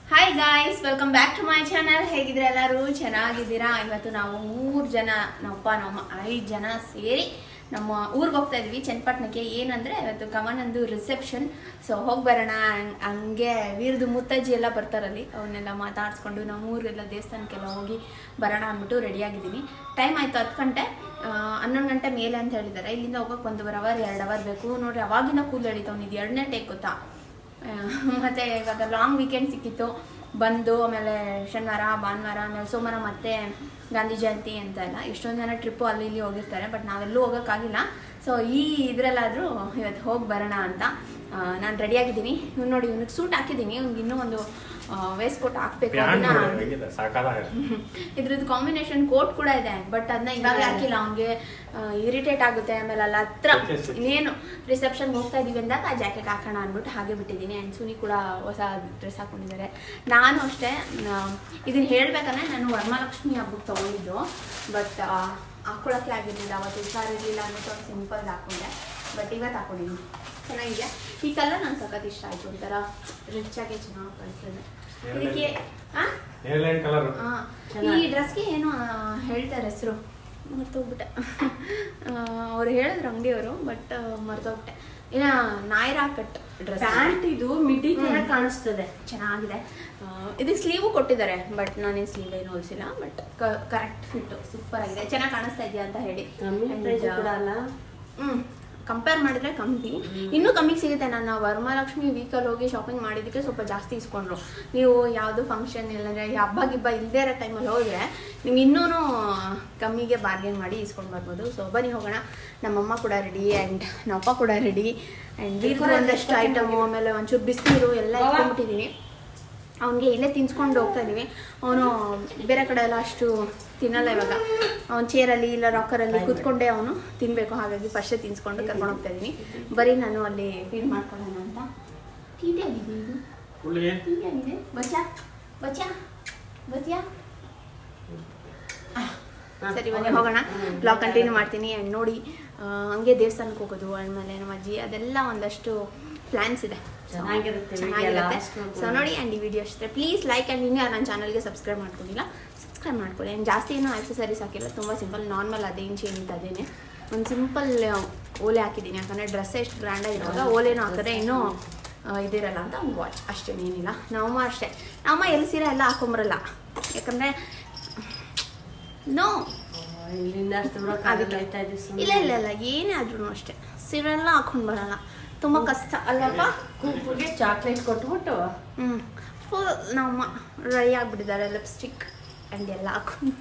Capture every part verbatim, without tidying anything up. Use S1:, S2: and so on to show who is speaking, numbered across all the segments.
S1: Hi guys, welcome back to my channel. ಹೇಗಿದ್ರೆ ಎಲ್ಲರೂ ಚೆನ್ನಾಗಿದ್ದೀರಾ? ಇವತ್ತು ನಾವು ಮೂರು ಜನ ನಮ್ಮಪ್ಪ ನಮ್ಮ ಐದು ಜನ ಸೇರಿ ನಮ್ಮ ಊರಿಗೆ ಹೋಗ್ತಾ ಇದ್ವಿ, ಚನ್ನಪಟ್ಟಣಕ್ಕೆ. ಏನಂದರೆ ಇವತ್ತು ಕವನಂದು ರಿಸೆಪ್ಷನ್. ಸೊ ಹೋಗಿ ಬರೋಣ. ಹಂಗೆ ವೀರದು ಮುತ್ತಜ್ಜಿ ಎಲ್ಲ ಬರ್ತಾರಲ್ಲಿ, ಅವನ್ನೆಲ್ಲ ಮಾತಾಡಿಸ್ಕೊಂಡು ನಮ್ಮ ಊರೆಲ್ಲ ದೇವಸ್ಥಾನಕ್ಕೆಲ್ಲ ಹೋಗಿ ಬರೋಣ ಅಂದ್ಬಿಟ್ಟು ರೆಡಿಯಾಗಿದ್ದೀನಿ. ಟೈಮ್ ಆಯಿತು ಹತ್ತು ಗಂಟೆ, ಹನ್ನೊಂದು ಗಂಟೆ ಮೇಲೆ ಅಂತ ಹೇಳಿದ್ದಾರೆ. ಇಲ್ಲಿಂದ ಹೋಗೋಕೆ ಒಂದೂವರೆ ಅವರ್ ಎರಡು ಅವರ್ ಬೇಕು ನೋಡಿರಿ. ಅವಾಗಿನ ಕೂಲ್ ಹಿಡಿತವ್ನಿದ್ದು ಎರಡನೇ ಟೇಕ್ ಗೊತ್ತಾ. ಮತ್ತು ಇವಾಗ ಲಾಂಗ್ ವೀಕೆಂಡ್ ಸಿಕ್ಕಿತ್ತು, ಬಂದು ಆಮೇಲೆ ಶನಿವಾರ ಭಾನುವಾರ ಆಮೇಲೆ ಸೋಮವಾರ ಮತ್ತೆ ಗಾಂಧಿ ಜಯಂತಿ ಅಂತ ಎಲ್ಲ ಎಷ್ಟೊಂದು ಜನ ಟ್ರಿಪ್ಪು ಅಲ್ಲಿ ಇಲ್ಲಿ ಹೋಗಿರ್ತಾರೆ. ಬಟ್ ನಾವೆಲ್ಲೂ ಹೋಗೋಕ್ಕಾಗಿಲ್ಲ. ಸೊ ಈ ಇದರಲ್ಲಾದರೂ ಇವತ್ತು ಹೋಗಿ ಬರೋಣ ಅಂತ ನಾನು ರೆಡಿಯಾಗಿದ್ದೀನಿ. ಇವ್ನು ನೋಡಿ, ಇವ್ನಿಗೆ ಸೂಟ್ ಹಾಕಿದ್ದೀನಿ. ಇವ್ನಿಗೆ ಇನ್ನೂ ಒಂದು ವೇಸ್ಟ್ ಕೋಟ್ ಹಾಕಬೇಕು. ಇದ್ರದ್ದು ಕಾಂಬಿನೇಷನ್ ಕೋಟ್ ಕೂಡ ಇದೆ, ಬಟ್ ಅದನ್ನ ಇವಾಗಲೇ ಹಾಕಿಲ್ಲ. ಅವ್ನಿಗೆ ಇರಿಟೇಟ್ ಆಗುತ್ತೆ. ಆಮೇಲೆ ಅಲ್ಲ ಹತ್ರ ಇನ್ನೇನು ರಿಸೆಪ್ಷನ್ಗೆ ಹೋಗ್ತಾ ಇದ್ದೀವಿ ಅಂದಾಗ ಆ ಜಾಕೆಟ್ ಹಾಕೋಣ ಅಂದ್ಬಿಟ್ಟು ಹಾಗೆ ಬಿಟ್ಟಿದ್ದೀನಿ. ಆ್ಯಂಡ್ ಸುನಿ ಕೂಡ ಹೊಸ ಡ್ರೆಸ್ ಹಾಕ್ಕೊಂಡಿದ್ದಾರೆ. ನಾನು ಅಷ್ಟೇ ಇದನ್ನು ಹೇಳಬೇಕಂದ್ರೆ ನಾನು ವರಮಹಾಲಕ್ಷ್ಮಿ ಹಬ್ಬಕ್ಕೆ ತೊಗೊಂಡಿದ್ದು, ಬಟ್ ಹಾಕ್ಕೊಳಕ್ಕೆ ಆಗಿರಲಿಲ್ಲ. ಅವತ್ತು ಹುಷಾರಿರಲಿಲ್ಲ ಅಂದ್ಬಿಟ್ಟು ಅವ್ರು ಸಿಂಪಲ್ ಹಾಕ್ಕೊಂಡೆ. ಬಟ್ ಇವತ್ತು ಹಾಕ್ಕೊಂಡಿದ್ದೀನಿ. ಚೆನ್ನಾಗಿದೆ. ಈ ಕಲರ್ ನಂಗೆ ಸಖತ್ ಇಷ್ಟ ಆಯಿತು. ಒಂಥರ ರಿಚ್ ಆಗಿ ಚೆನ್ನಾಗಿ ಕಾಣಿಸ್ತದೆ. ಇದಕ್ಕೆ ಈ ಡ್ರೆಸ್ಗೆ ಏನೋ ಹೇಳ್ತಾರೆ ಹೆಸರು, ಮರ್ತೋಗ್ಬಿಟ್ಟೆ. ಅವ್ರು ಹೇಳಿದ್ರು ಅಂಗಡಿಯವರು, ಬಟ್ ಮರ್ತೋಗ್ಬಿಟ್ಟೆ. ಇನ್ನ ನಾಯ್ರಾ ಕಟ್ ಡ್ರೆಸ್. ಪ್ಯಾಂಟ್ ಇದು ಮಿಡಿ ಕಾಣಿಸ್ತದೆ, ಚೆನ್ನಾಗಿದೆ. ಇದಕ್ಕೆ ಸ್ಲೀವು ಕೊಟ್ಟಿದ್ದಾರೆ, ಬಟ್ ನಾನೇನು ಸ್ಲೀವ್ ಏನು ಹೊಲಿಸಿಲ್ಲ. ಬಟ್ ಕರೆಕ್ಟ್ ಫಿಟ್ಟು ಸೂಪರ್ ಆಗಿದೆ. ಚೆನ್ನಾಗಿ ಕಾಣಿಸ್ತಾ ಇದೆಯಾ ಅಂತ ಹೇಳಿ. ಹ್ಞೂ ಕಂಪೇರ್ ಮಾಡಿದ್ರೆ ಕಮ್ಮಿ, ಇನ್ನೂ ಕಮ್ಮಿಗೆ ಸಿಗುತ್ತೆ. ನಾನು ವರಮಹಾಲಕ್ಷ್ಮಿ ವೀಕಲ್ಲಿ ಹೋಗಿ ಶಾಪಿಂಗ್ ಮಾಡಿದ್ದಕ್ಕೆ ಸ್ವಲ್ಪ ಜಾಸ್ತಿ ಇಸ್ಕೊಂಡ್ರು. ನೀವು ಯಾವುದು ಫಂಕ್ಷನ್ ಇಲ್ಲಂದರೆ ಹಬ್ಬ ಗಿಬ್ಬ ಇಲ್ಲದೇ ಇರೋ ಟೈಮಲ್ಲಿ ಹೋದರೆ ನಿಮ್ಗೆ ಇನ್ನೂ ಕಮ್ಮಿಗೆ ಬಾರ್ಗೇನ್ ಮಾಡಿ ಇಸ್ಕೊಂಡು ಬರ್ಬೋದು. ಸೊ ಬನ್ನಿ ಹೋಗೋಣ. ನಮ್ಮಮ್ಮ ಕೂಡ ರೆಡಿ ಆ್ಯಂಡ್ ನಮ್ಮಪ್ಪ ಕೂಡ ರೆಡಿ. ಆ್ಯಂಡ್ ವೀರ್ದು ಒಂದಷ್ಟು ಐಟಮು, ಆಮೇಲೆ ಒಂಚೂರು ಬಿಸಿನೀರು ಎಲ್ಲ ಇಟ್ಕೊಂಡ್ಬಿಟ್ಟಿದ್ದೀನಿ. ಅವನಿಗೆ ಇಲ್ಲೇ ತಿನ್ಸ್ಕೊಂಡು ಹೋಗ್ತಾ ಇದ್ದೀವಿ. ಅವನು ಬೇರೆ ಕಡೆ ಎಲ್ಲ ಅಷ್ಟು ತಿನ್ನಲ್ಲ. ಇವಾಗ ಅವ್ನು ಚೇರಲ್ಲಿ ಇಲ್ಲ ರಾಕರಲ್ಲಿ ಕೂತ್ಕೊಂಡೆ ಅವನು ತಿನ್ನಬೇಕು. ಹಾಗಾಗಿ ಫಸ್ಟೇ ತಿನ್ಸ್ಕೊಂಡು ಕರ್ಕೊಂಡು ಹೋಗ್ತಾ ಇದ್ದೀನಿ. ಬರೀ ನಾನು ಅಲ್ಲಿ ಫೀಡ್ ಮಾಡ್ಕೊಳ್ಳೋಣ ಅಂತ. ಟೀಟಿ ಆಗಿದೆ ಇದು, ಟೀಟಿ ಆಗಿದೆ. ಬಚ್ಚಾ ಬಚ್ಚಾ ಬಚ್ಚಿಯಾ ಸರಿ, ಬನ್ನಿ ಹೋಗೋಣ. ಬ್ಲಾಗ್ ಕಂಟಿನ್ಯೂ ಮಾಡ್ತೀನಿ. ಆ್ಯಂಡ್ ನೋಡಿ, ಹಂಗೆ ದೇವಸ್ಥಾನಕ್ಕೆ ಹೋಗೋದು, ಆಮೇಲೆ ನಮ್ಮ ಅಜ್ಜಿ, ಅದೆಲ್ಲ ಒಂದಷ್ಟು ಪ್ಲ್ಯಾನ್ಸ್ ಇದೆ. ಚೆನ್ನಾಗಿರುತ್ತೆ ಚೆನ್ನಾಗಿರುತ್ತೆ ಸೊ ನೋಡಿ. ಆ್ಯಂಡ್ ಈ ವಿಡಿಯೋ ಅಷ್ಟೇ. ಪ್ಲೀಸ್ ಲೈಕ್ ಆ್ಯಂಡ್ ಇನ್ನೂ ನನ್ನ ಚಾನಲ್ಗೆ ಸಬ್ಸ್ಕ್ರೈಬ್ ಮಾಡ್ಕೊಂಡಿಲ್ಲ, ಸಬ್ಸ್ಕ್ರೈಬ್ ಮಾಡ್ಕೊಳ್ಳಿ. ಆ್ಯಂಡ್ ಜಾಸ್ತಿ ಏನೂ ಆಕ್ಸೆಸರೀಸ್ ಹಾಕಿಲ್ಲ, ತುಂಬ ಸಿಂಪಲ್ ನಾರ್ಮಲ್ ಅದೇನು ಚೇಂಜ್ ಅದೇನೆ. ಒಂದು ಸಿಂಪಲ್ ಓಲೆ ಹಾಕಿದ್ದೀನಿ, ಯಾಕಂದರೆ ಡ್ರೆಸ್ ಎಷ್ಟು ಗ್ರ್ಯಾಂಡಾಗಿರುವಾಗ ಓಲೆನೂ ಹಾಕಿದ್ರೆ ಇನ್ನೂ ಇದಿರಲ್ಲ ಅಂತ ಒಂದು ವಾಚ್, ಅಷ್ಟೇನೇನಿಲ್ಲ. ನಮ್ಮಮ್ಮ ಅಷ್ಟೇ, ನಮ್ಮಮ್ಮ ಎಲ್ಲಿ ಸೀರೆ ಎಲ್ಲ ಹಾಕೊಂಬರಲ್ಲ, ಯಾಕಂದರೆ ನೋ ಇಲ್ಲ ಇಲ್ಲ ಇಲ್ಲ ಏನೇ ಆದ್ರೂ ಅಷ್ಟೇ ಸೀರೆ ಎಲ್ಲ ಹಾಕೊಂಡು ಬರಲ್ಲ. ತುಂಬ ಕಷ್ಟ ಅಲ್ಲಪ್ಪ. ಕೂಪಿಗೆ ಚಾಕ್ಲೇಟ್ ಕೊಟ್ಬಿಟ್ಟು ಹ್ಞೂ ಫುಲ್ ನಮ್ಮ ರೆಡಿ ಆಗಿಬಿಟ್ಟಿದ್ದಾರೆ. ಲಿಪ್ಸ್ಟಿಕ್ ಆ್ಯಂಡ್ ಎಲ್ಲ ಹಾಕೊಂಡು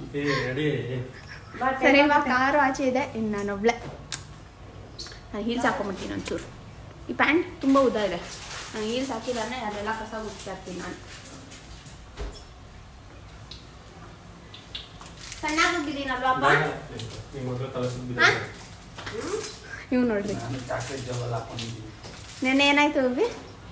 S1: ಸರಿ. ಇವಾಗ ಕಾರು ಆಚೆ ಇದೆ, ಇನ್ನು ನಾನೊಬ್ಳೆ. ನಾನು ಹೀಲ್ಸ್ ಹಾಕೊಂಬಿಡ್ತೀನಿ ಒಂಚೂರು. ಈ ಪ್ಯಾಂಟ್ ತುಂಬ ಉದ್ದ ಇದೆ, ನಾನು ಹೀಲ್ಸ್ ಹಾಕಿದ್ದಾನೆ ಅದೆಲ್ಲ ಕಸ ಗುಡ್ತಾ ಇರ್ತೀನಿ ನಾನು. ಸಣ್ಣಾಗಿ ಹೋಗಿದ್ದೀನಲ್ವಪ್ಪ ಇವ್ ನೋಡ್ರಿ. ನೆನ್ನೆ ಏನಾಯ್ತು ಹೋಗಿ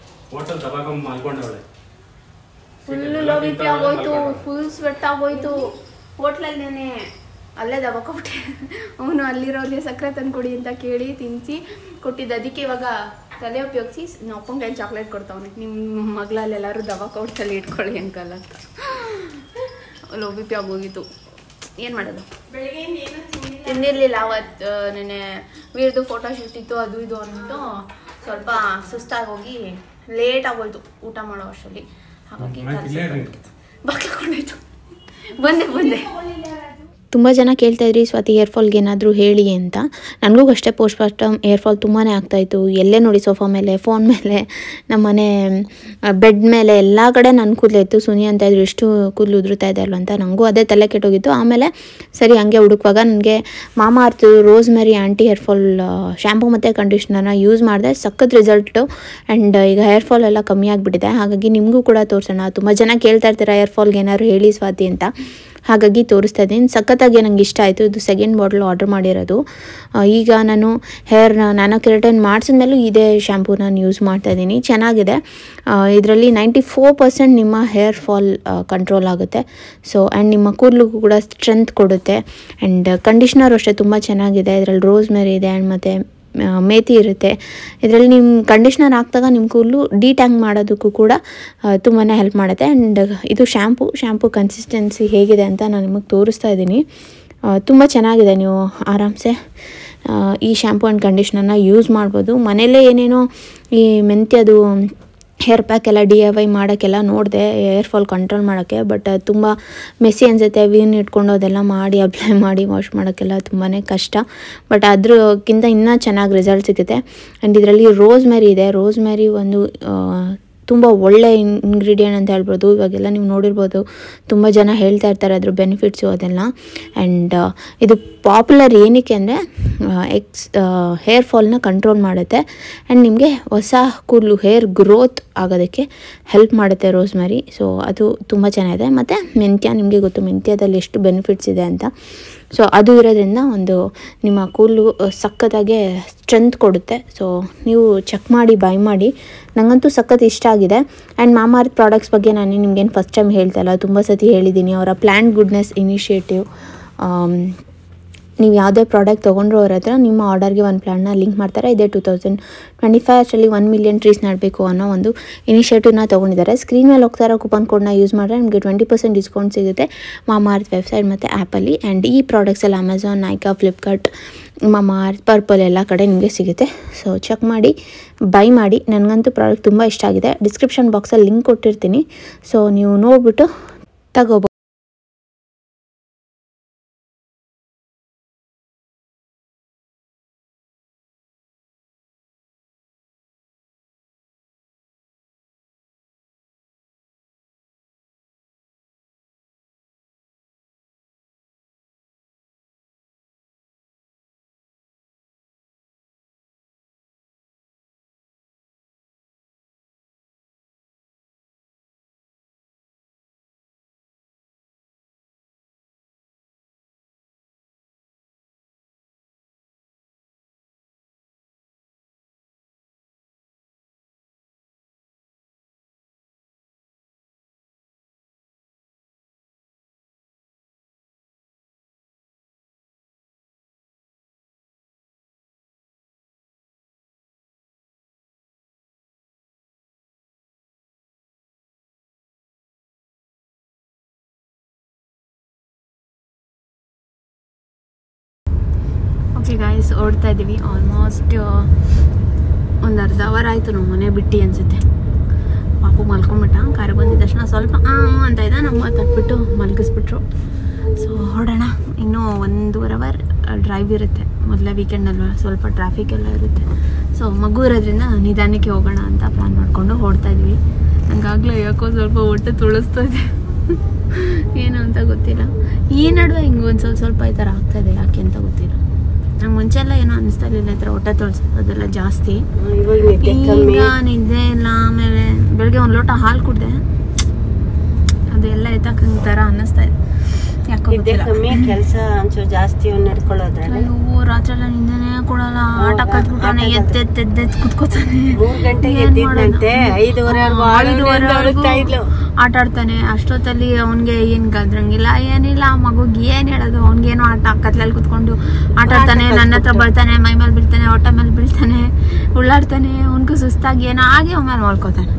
S1: ಫುಲ್ ಲೋ ಬಿ ಪಿ ಆಗೋಯ್ತು, ಫುಲ್ ಸ್ವೆಟ್ ಆಗೋಯ್ತು ಹೋಟ್ಲಲ್ಲಿ. ನೆನೆ ಅಲ್ಲೇ ದಬಾಕೊಬಿಟ್ಟೆ. ಅವನು ಅಲ್ಲಿರೋರಿಗೆ ಸಕ್ಕರೆ ತಂದು ಕೊಡಿ ಅಂತ ಕೇಳಿ ತಿನ್ನಿಸಿ ಕೊಟ್ಟಿದ್ದು. ಅದಕ್ಕೆ ಇವಾಗ ತಲೆ ಉಪಯೋಗಿಸಿ ನಾವು ಅಪ್ಪಂಗೆ ಚಾಕ್ಲೇಟ್ ಕೊಡ್ತಾವನೆ. ನಿಮ್ಮ ಮಗಳಲ್ಲಿ ಎಲ್ಲರೂ ದಬಾಕೊಬಿಟ್ಟಲ್ಲಿ ಇಟ್ಕೊಳ್ಳಿ ಅಂಕಲ್ಲ ಅಂತ. ಲೋ ಬಿ ಪಿ ಆಗೋಗಿತ್ತು. ಏನು ಮಾಡೋದು, ತಿಂದಿರಲಿಲ್ಲ ಅವತ್ತು. ನೆನೆ ವೀರ್ದು ಫೋಟೋ ಶೂಟ್ ಇತ್ತು, ಅದು ಇದು ಅಂದ್ಬಿಟ್ಟು ಸ್ವಲ್ಪ ಸುಸ್ತಾಗಿ ಹೋಗಿ ಲೇಟ್ ಆಗೋಯ್ತು ಊಟ ಮಾಡೋ ಅಷ್ಟರಲ್ಲಿ. ಹಾಗಾಗಿ ಬಾಕ್ಲಾಕೊಂಡಾಯ್ತು. ಬಂದೆ ಬಂದೆ
S2: ತುಂಬ ಜನ ಕೇಳ್ತಾಯಿದ್ರಿ ಸ್ವಾತಿ ಹೇರ್ ಫಾಲ್ಗೆ ಏನಾದರೂ ಹೇಳಿ ಅಂತ. ನನಗೂ ಅಷ್ಟೇ ಪೋಸ್ಟ್ ಪಾರ್ಟಮ್ ಹೇರ್ ಫಾಲ್ ತುಂಬಾ ಆಗ್ತಾಯಿತ್ತು. ಎಲ್ಲೇ ನೋಡಿ ಸೋಫಾ ಮೇಲೆ, ಫೋನ್ ಮೇಲೆ, ನಮ್ಮ ಮನೆ ಬೆಡ್ ಮೇಲೆ ಎಲ್ಲ ಕಡೆ ನನ್ನ ಕೂದಲು ಇತ್ತು. ಸುನಿ ಅಂತ ಇದ್ರು ಎಷ್ಟು ಕೂದಲು ಉದುರುತ್ತಾ ಇದೆ ಅಲ್ವ ಅಂತ. ನನಗೂ ಅದೇ ತಲೆ ಕೆಟ್ಟೋಗಿತ್ತು. ಆಮೇಲೆ ಸರಿ ಹಂಗೆ ಹುಡುಕುವಾಗ ನನಗೆ Mamaearth rosemary anti hair fall shampoo ಮತ್ತು ಕಂಡೀಷ್ನರ್ನ ಯೂಸ್ ಮಾಡಿದೆ. ಸಖತ್ ರಿಸಲ್ಟು. ಆ್ಯಂಡ್ ಈಗ ಹೇರ್ ಫಾಲ್ ಎಲ್ಲ ಕಮ್ಮಿ ಆಗಿಬಿಟ್ಟಿದೆ. ಹಾಗಾಗಿ ನಿಮಗೂ ಕೂಡ ತೋರಿಸೋಣ. ತುಂಬ ಜನ ಕೇಳ್ತಾ ಇರ್ತೀರ ಹೇರ್ ಫಾಲ್ಗೆ ಏನಾದ್ರು ಹೇಳಿ ಸ್ವಾತಿ ಅಂತ, ಹಾಗಾಗಿ ತೋರಿಸ್ತಾ ಇದ್ದೀನಿ. ಸಖತ್ತಾಗಿ ನನಗೆ ಇಷ್ಟ ಆಯಿತು. ಇದು ಸೆಕೆಂಡ್ ಬಾಟಲ್ ಆರ್ಡರ್ ಮಾಡಿರೋದು. ಈಗ ನಾನು ಹೇರ್ ನ್ಯಾನೋ ಕೆರಾಟಿನ್ ಮಾಡಿಸಿದ್ಮೇಲೂ ಇದೇ ಶ್ಯಾಂಪೂ ನಾನು ಯೂಸ್ ಮಾಡ್ತಾಯಿದ್ದೀನಿ. ಚೆನ್ನಾಗಿದೆ. ಇದರಲ್ಲಿ ನೈಂಟಿ ಫೋರ್ ಪರ್ಸೆಂಟ್ ನಿಮ್ಮ ಹೇರ್ ಫಾಲ್ ಕಂಟ್ರೋಲ್ ಆಗುತ್ತೆ. ಸೊ ಆ್ಯಂಡ್ ನಿಮ್ಮ ಕೂದಲಿಗೂ ಕೂಡ ಸ್ಟ್ರೆಂತ್ ಕೊಡುತ್ತೆ. ಆ್ಯಂಡ್ ಕಂಡೀಷ್ನರ್ ಅಷ್ಟೇ ತುಂಬ ಚೆನ್ನಾಗಿದೆ. ಇದರಲ್ಲಿ ರೋಸ್ ಮೇರಿ ಇದೆ ಆ್ಯಂಡ್ ಮತ್ತು ಮೇಥಿ ಇರುತ್ತೆ. ಇದರಲ್ಲಿ ನಿಮ್ಮ ಕಂಡೀಷ್ನರ್ ಹಾಕಿದಾಗ ನಿಮ್ಮ ಕೂದಲು ಡಿಟ್ಯಾಂಗ್ ಮಾಡೋದಕ್ಕೂ ಕೂಡ ತುಂಬಾ ಹೆಲ್ಪ್ ಮಾಡುತ್ತೆ. ಆ್ಯಂಡ್ ಇದು ಶ್ಯಾಂಪು ಶ್ಯಾಂಪು ಕನ್ಸಿಸ್ಟೆನ್ಸಿ ಹೇಗಿದೆ ಅಂತ ನಾನು ನಿಮಗೆ ತೋರಿಸ್ತಾ ಇದ್ದೀನಿ. ತುಂಬ ಚೆನ್ನಾಗಿದೆ. ನೀವು ಆರಾಮ್ಸೆ ಈ ಶ್ಯಾಂಪು ಆ್ಯಂಡ್ ಕಂಡೀಷ್ನರ್ನ ಯೂಸ್ ಮಾಡ್ಬೋದು. ಮನೆಯಲ್ಲೇ ಏನೇನೋ ಈ ಮೆಂತ್ಯದು ಹೇರ್ ಪ್ಯಾಕ್ ಎಲ್ಲ ಡಿ ಐ ವೈ ಮಾಡೋಕ್ಕೆಲ್ಲ ನೋಡಿದೆ ಏರ್ ಫಾಲ್ ಕಂಟ್ರೋಲ್ ಮಾಡೋಕ್ಕೆ. ಬಟ್ ಅದು ತುಂಬ ಮೆಸ್ಸಿ ಅನಿಸುತ್ತೆ. ವೀನ್ ಇಟ್ಕೊಂಡು ಅದೆಲ್ಲ ಮಾಡಿ ಅಪ್ಲೈ ಮಾಡಿ ವಾಶ್ ಮಾಡೋಕ್ಕೆಲ್ಲ ತುಂಬಾ ಕಷ್ಟ. ಬಟ್ ಅದ್ರಕ್ಕಿಂತ ಇನ್ನೂ ಚೆನ್ನಾಗಿ ರಿಸಲ್ಟ್ ಸಿಗುತ್ತೆ. ಆ್ಯಂಡ್ ಇದರಲ್ಲಿ ರೋಸ್ ಮೆರಿ ಇದೆ. ರೋಸ್ ಮೆರಿ ಒಂದು ತುಂಬ ಒಳ್ಳೆ ಇಂಗ್ರೀಡಿಯೆಂಟ್ ಅಂತ ಹೇಳ್ಬೋದು. ಇವಾಗೆಲ್ಲ ನೀವು ನೋಡಿರ್ಬೋದು, ತುಂಬ ಜನ ಹೇಳ್ತಾ ಇರ್ತಾರೆ ಅದ್ರ ಬೆನಿಫಿಟ್ಸು ಅದೆಲ್ಲ. ಆ್ಯಂಡ್ ಇದು ಪಾಪ್ಯುಲರ್ ಏನಕ್ಕೆ ಅಂದರೆ ಎಕ್ಸ್ ಹೇರ್ ಫಾಲ್ನ ಕಂಟ್ರೋಲ್ ಮಾಡುತ್ತೆ. ಆ್ಯಂಡ್ ನಿಮಗೆ ಹೊಸ ಕೂದಲು ಹೇರ್ ಗ್ರೋತ್ ಆಗೋದಕ್ಕೆ ಹೆಲ್ಪ್ ಮಾಡುತ್ತೆ ರೋಸ್ ಮೆರಿ. ಸೊ ಅದು ತುಂಬ ಚೆನ್ನಾಗಿದೆ. ಮತ್ತು ಮೆಂತ್ಯ, ನಿಮಗೆ ಗೊತ್ತು ಮೆಂತ್ಯದಲ್ಲಿ ಎಷ್ಟು ಬೆನಿಫಿಟ್ಸ್ ಇದೆ ಅಂತ. ಸೊ ಅದು ಇರೋದ್ರಿಂದ ಒಂದು ನಿಮ್ಮ ಕೂದಲು ಸಖತ್ತಾಗೆ ಸ್ಟ್ರೆಂತ್ ಕೊಡುತ್ತೆ. ಸೊ ನೀವು ಚೆಕ್ ಮಾಡಿ ಬೈ ಮಾಡಿ. ನನಗಂತೂ ಸಖತ್ ಇಷ್ಟ ಆಗಿದೆ. ಆ್ಯಂಡ್ ಮಾಮಾಅರ್ತ್ ಪ್ರಾಡಕ್ಟ್ಸ್ ಬಗ್ಗೆ ನಾನು ನಿಮಗೇನು ಫಸ್ಟ್ ಟೈಮ್ ಹೇಳ್ತಾ ಇಲ್ಲ, ತುಂಬ ಸತಿ ಹೇಳಿದ್ದೀನಿ. ಅವರ ಪ್ಲ್ಯಾಂಟ್ ಗುಡ್ನೆಸ್ ಇನಿಷಿಯೇಟಿವ್, ನೀವು ಯಾವುದೇ ಪ್ರಾಡಕ್ಟ್ ತೊಗೊಂಡ್ರು ಅವ್ರ ಹತ್ರ ನಿಮ್ಮ ಆರ್ಡರ್ಗೆ ಒಂದು ಪ್ಲ್ಯಾನ್ನ ಲಿಂಕ್ ಮಾಡ್ತಾರೆ. ಇದೇ ಟೂ ತೌಸಂಡ್ ಟ್ವೆಂಟಿ ಫೈವ್ ಅಷ್ಟರಲ್ಲಿ ಒನ್ ಮಿಲಿಯನ್ ಟ್ರೀಸ್ ನಡಬೇಕು ಅನ್ನೋ ಒಂದು ಇನಿಷಿಯೇಟಿವ್ನ ತೊಗೊಂಡಿದ್ದಾರೆ. ಸ್ಕ್ರೀನ್ ಮೇಲೆ ಹೋಗ್ತಾ ಇರೋ ಕೂಪನ್ ಕೋಡ್ನ ಯೂಸ್ ಮಾಡಿದ್ರೆ ನಿಮಗೆ ಟ್ವೆಂಟಿ ಪರ್ಸೆಂಟ್ ಡಿಸ್ಕೌಂಟ್ ಸಿಗುತ್ತೆ ಮಾಮಾಅರ್ತ್ ವೆಬ್ಸೈಟ್ ಮತ್ತು ಆ್ಯಪಲ್ಲಿ. ಆ್ಯಂಡ್ ಈ ಪ್ರಾಡಕ್ಟ್ಸ್ ಎಲ್ಲ Amazon, Nykaa, Flipkart, Mamaearth, purple ಎಲ್ಲ ಕಡೆ ನಿಮಗೆ ಸಿಗುತ್ತೆ. ಸೊ ಚೆಕ್ ಮಾಡಿ ಬೈ ಮಾಡಿ. ನನಗಂತೂ ಪ್ರಾಡಕ್ಟ್ ತುಂಬ ಇಷ್ಟ ಆಗಿದೆ. ಡಿಸ್ಕ್ರಿಪ್ಷನ್ ಬಾಕ್ಸಲ್ಲಿ ಲಿಂಕ್ ಕೊಟ್ಟಿರ್ತೀನಿ. ಸೊ ನೀವು ನೋಡಿಬಿಟ್ಟು ತಗೋಬೋದು. ಓಕೆ ಗಾಯ್ಸ್, ಓಡ್ತಾ ಇದ್ದೀವಿ. ಆಲ್ಮೋಸ್ಟ್ ಒಂದು ಅರ್ಧ ಅವರ್ ಆಯಿತು ನಾವು ಮನೆ ಬಿಟ್ಟು ಅನಿಸುತ್ತೆ. ಪಾಪು ಮಲ್ಕೊಂಬಿಟ್ಟ. ಕಾರಿಗೆ ಬಂದಿದ್ದ ತಕ್ಷಣ ಸ್ವಲ್ಪ ಆ ಅಂತ ಇದ್ದ, ನಮ್ಮ ತಟ್ಬಿಟ್ಟು ಮಲಗಿಸ್ಬಿಟ್ರು. ಸೊ ಹೊರಡೋಣ. ಇನ್ನೂ ಒಂದೂವರೆ ಅವರ್ ಡ್ರೈವ್ ಇರುತ್ತೆ. ಮೊದಲೇ ವೀಕೆಂಡಲ್ವ ಸ್ವಲ್ಪ ಟ್ರಾಫಿಕ್ ಎಲ್ಲ ಇರುತ್ತೆ. ಸೊ ಮಗು ಇರೋದ್ರಿಂದ ನಿಧಾನಕ್ಕೆ ಹೋಗೋಣ ಅಂತ ಪ್ಲ್ಯಾನ್ ಮಾಡಿಕೊಂಡು ಹೊರಡ್ತಾ ಇದ್ವಿ. ನನಗಾಗಲೇ ಯಾಕೋ ಸ್ವಲ್ಪ ಹೊಟ್ಟೆ ತುಳಿಸ್ತಾ ಇದೆ, ಏನು ಅಂತ ಗೊತ್ತಿಲ್ಲ. ಈ ನಡುವೆ ಹಿಂಗೆ ಒಂದು ಸ್ವಲ್ಪ ಸ್ವಲ್ಪ ಈ ಥರ ಆಗ್ತಾಯಿದೆ, ಯಾಕೆ ಅಂತ ಗೊತ್ತಿಲ್ಲ. ನಂಗೆ ಮುಂಚೆ ಎಲ್ಲ ಏನೋ ಅನ್ನಿಸ್ತಾ ಇರಲಿಲ್ಲ ಈ ಥರ ಹೊಟ್ಟೆ ತೊಳ್ಸೋದು ಅದೆಲ್ಲ ಜಾಸ್ತಿ. ಈಗ ನಿದ್ದೆ ಇಲ್ಲ. ಆಮೇಲೆ ಬೆಳಗ್ಗೆ ಒಂದು ಲೋಟ ಹಾಲು ಕುಡಿದೆ, ಅದೆಲ್ಲ ಎತ್ತಕ್ಕೆ ಥರ ಅನ್ನಿಸ್ತಾ ಇದೆ. ಯಾಕೋ
S3: ಕೆಲಸ ಒಂಚೂರು ಜಾಸ್ತಿ ನಡ್ಕೊಳ್ಳೋದ್ರಲ್ಲಿ
S1: ಅಯ್ಯೋ ರಾತ್ರಿ ಎಲ್ಲ ನಿಂದೆನೇ ಕೊಡಲ್ಲ. ಆಟ ಕಲ್ತ್ಬಿಟ್ಟಾನೆ, ಎತ್ತೆತ್ತೆದ್ದು ಕುತ್ಕೋತಾನೆ.
S3: ಮೂರು ಗಂಟೆಗೆ ಎದ್ದಿದ್ದಂತೆ ಐದುವರೆವರೆಗೂ
S1: ಆಟ ಆಡ್ತಾನೆ. ಅಷ್ಟೊತ್ತಲ್ಲಿ ಅವನಿಗೆ ಏನು ಗದ್ರಂಗಿಲ್ಲ ಏನಿಲ್ಲ. ಮಗುಗೆ ಏನು ಹೇಳೋದು, ಅವ್ನಿಗೇನೋ ಆಟ ಕತ್ಲಲ್ಲಿ ಕುತ್ಕೊಂಡು ಆಟ ಆಡ್ತಾನೆ. ನನ್ನ ಹತ್ರ ಬರ್ತಾನೆ, ಮೈ ಮೇಲೆ ಬೀಳ್ತಾನೆ, ಹೊಟ್ಟೆ ಮೇಲೆ ಬೀಳ್ತಾನೆ, ಉಳ್ಳಾಡ್ತಾನೆ. ಅವನಿಗೂ ಸುಸ್ತಾಗಿ ಏನೋ ಆಗಿ ಆಮೇಲೆ ಮಲ್ಕೋತಾನೆ.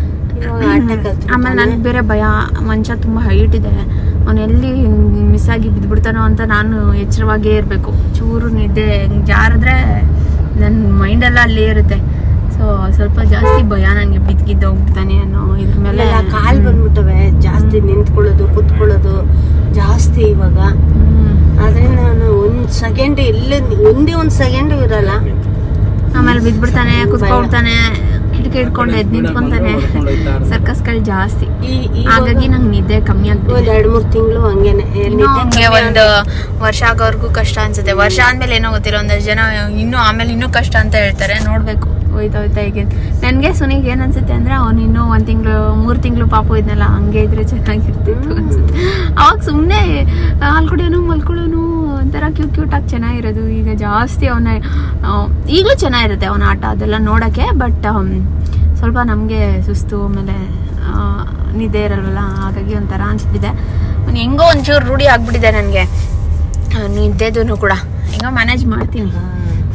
S1: ಆಮೇಲೆ ನನಗೆ ಬೇರೆ ಭಯ, ಮಂಚ ತುಂಬ ಹೈಟ್ ಇದೆ. ಅವನು ಎಲ್ಲಿ ಮಿಸ್ ಆಗಿ ಬಿದ್ದುಬಿಡ್ತಾನೋ ಅಂತ ನಾನು ಎಚ್ಚರವಾಗೇ ಇರಬೇಕು. ಚೂರು ನಿದ್ದೆ ಜಾರಿದ್ರೆ ನನ್ನ ಮೈಂಡೆಲ್ಲ ಅಲ್ಲೇ ಇರುತ್ತೆ. ಸೊ ಸ್ವಲ್ಪ ಜಾಸ್ತಿ ಭಯ ನನಗೆ, ಬಿದ್ದಿದ್ದು ಹೋಗ್ಬಿಡ್ತಾನೆ ಅನ್ನೋ ಇದ್ರ ಮೇಲೆ.
S3: ಕಾಲು ಬಂದ್ಬಿಟ್ಟವೆ ಜಾಸ್ತಿ, ನಿಂತ್ಕೊಳ್ಳೋದು ಕುತ್ಕೊಳ್ಳೋದು ಜಾಸ್ತಿ ಇವಾಗ. ಆದ್ರೆ ನಾನು ಒಂದು ಸೆಕೆಂಡ್ ಎಲ್ಲ ಒಂದೇ ಒಂದು ಸೆಕೆಂಡ್ ಇರಲ್ಲ.
S1: ಆಮೇಲೆ ಬಿದ್ದುಬಿಡ್ತಾನೆ, ಕುತ್ಕೊಳ್ತಾನೆ, ಕಿಟಕಿ ಹಿಡ್ಕೊಂಡು ಎದ್ದು ನಿಂತ್ಕೊಂತಾನೆ. ಸರ್ಕಸ್ಗಳು ಜಾಸ್ತಿ, ಹಾಗಾಗಿ ನಂಗೆ ನಿದ್ದೆ ಕಮ್ಮಿ ಆಗ್ತದೆ.
S3: ಒಂದ್ ಎರಡ್ ಮೂರ್ ತಿಂಗಳು ಹಂಗೇನೆ.
S1: ಒಂದು ವರ್ಷ ಆಗೋವರೆಗೂ ಕಷ್ಟ ಅನ್ಸುತ್ತೆ. ವರ್ಷ ಆದ್ಮೇಲೆ ಏನೋ ಗೊತ್ತಿಲ್ಲ, ಒಂದಷ್ಟು ಜನ ಇನ್ನೂ ಆಮೇಲೆ ಇನ್ನೂ ಕಷ್ಟ ಅಂತ ಹೇಳ್ತಾರೆ. ನೋಡ್ಬೇಕು ಹೋಯ್ತಾ ಹೋಯ್ತಾ ಹೇಗೆ. ನನಗೆ ಸುನಿಗೆ ಏನು ಅನ್ಸುತ್ತೆ ಅಂದರೆ, ಅವ್ನು ಇನ್ನೂ ಒಂದು ತಿಂಗಳು ಮೂರು ತಿಂಗಳು ಪಾಪು ಇದ್ನಲ್ಲ, ಹಂಗೆ ಇದ್ರೆ ಚೆನ್ನಾಗಿರ್ತಿತ್ತು ಅನ್ಸುತ್ತೆ. ಅವಾಗ ಸುಮ್ಮನೆ ಹಾಲು ಕುಡಿಯೋನು ಮಲ್ಕೊಳ್ಳೋನು ಒಂಥರ ಕ್ಯೂಟ್ ಕ್ಯೂಟಾಗಿ ಚೆನ್ನಾಗಿರೋದು. ಈಗ ಜಾಸ್ತಿ ಅವನ ಈಗಲೂ ಚೆನ್ನಾಗಿರುತ್ತೆ ಅವನ ಆಟ ಅದೆಲ್ಲ ನೋಡೋಕ್ಕೆ. ಬಟ್ ಸ್ವಲ್ಪ ನಮಗೆ ಸುಸ್ತು, ಆಮೇಲೆ ನಿದ್ದೆ ಇರಲ್ವಲ್ಲ, ಹಾಗಾಗಿ ಒಂಥರ ಅನಿಸ್ತಿದೆ. ಅವ್ನು ಹೆಂಗೋ ಒಂಚೂರು ರೂಢಿ ಆಗ್ಬಿಟ್ಟಿದೆ ನನಗೆ ನಿದ್ದೆದೂ ಕೂಡ. ಹೆಂಗೋ ಮ್ಯಾನೇಜ್ ಮಾಡ್ತೀನಿ.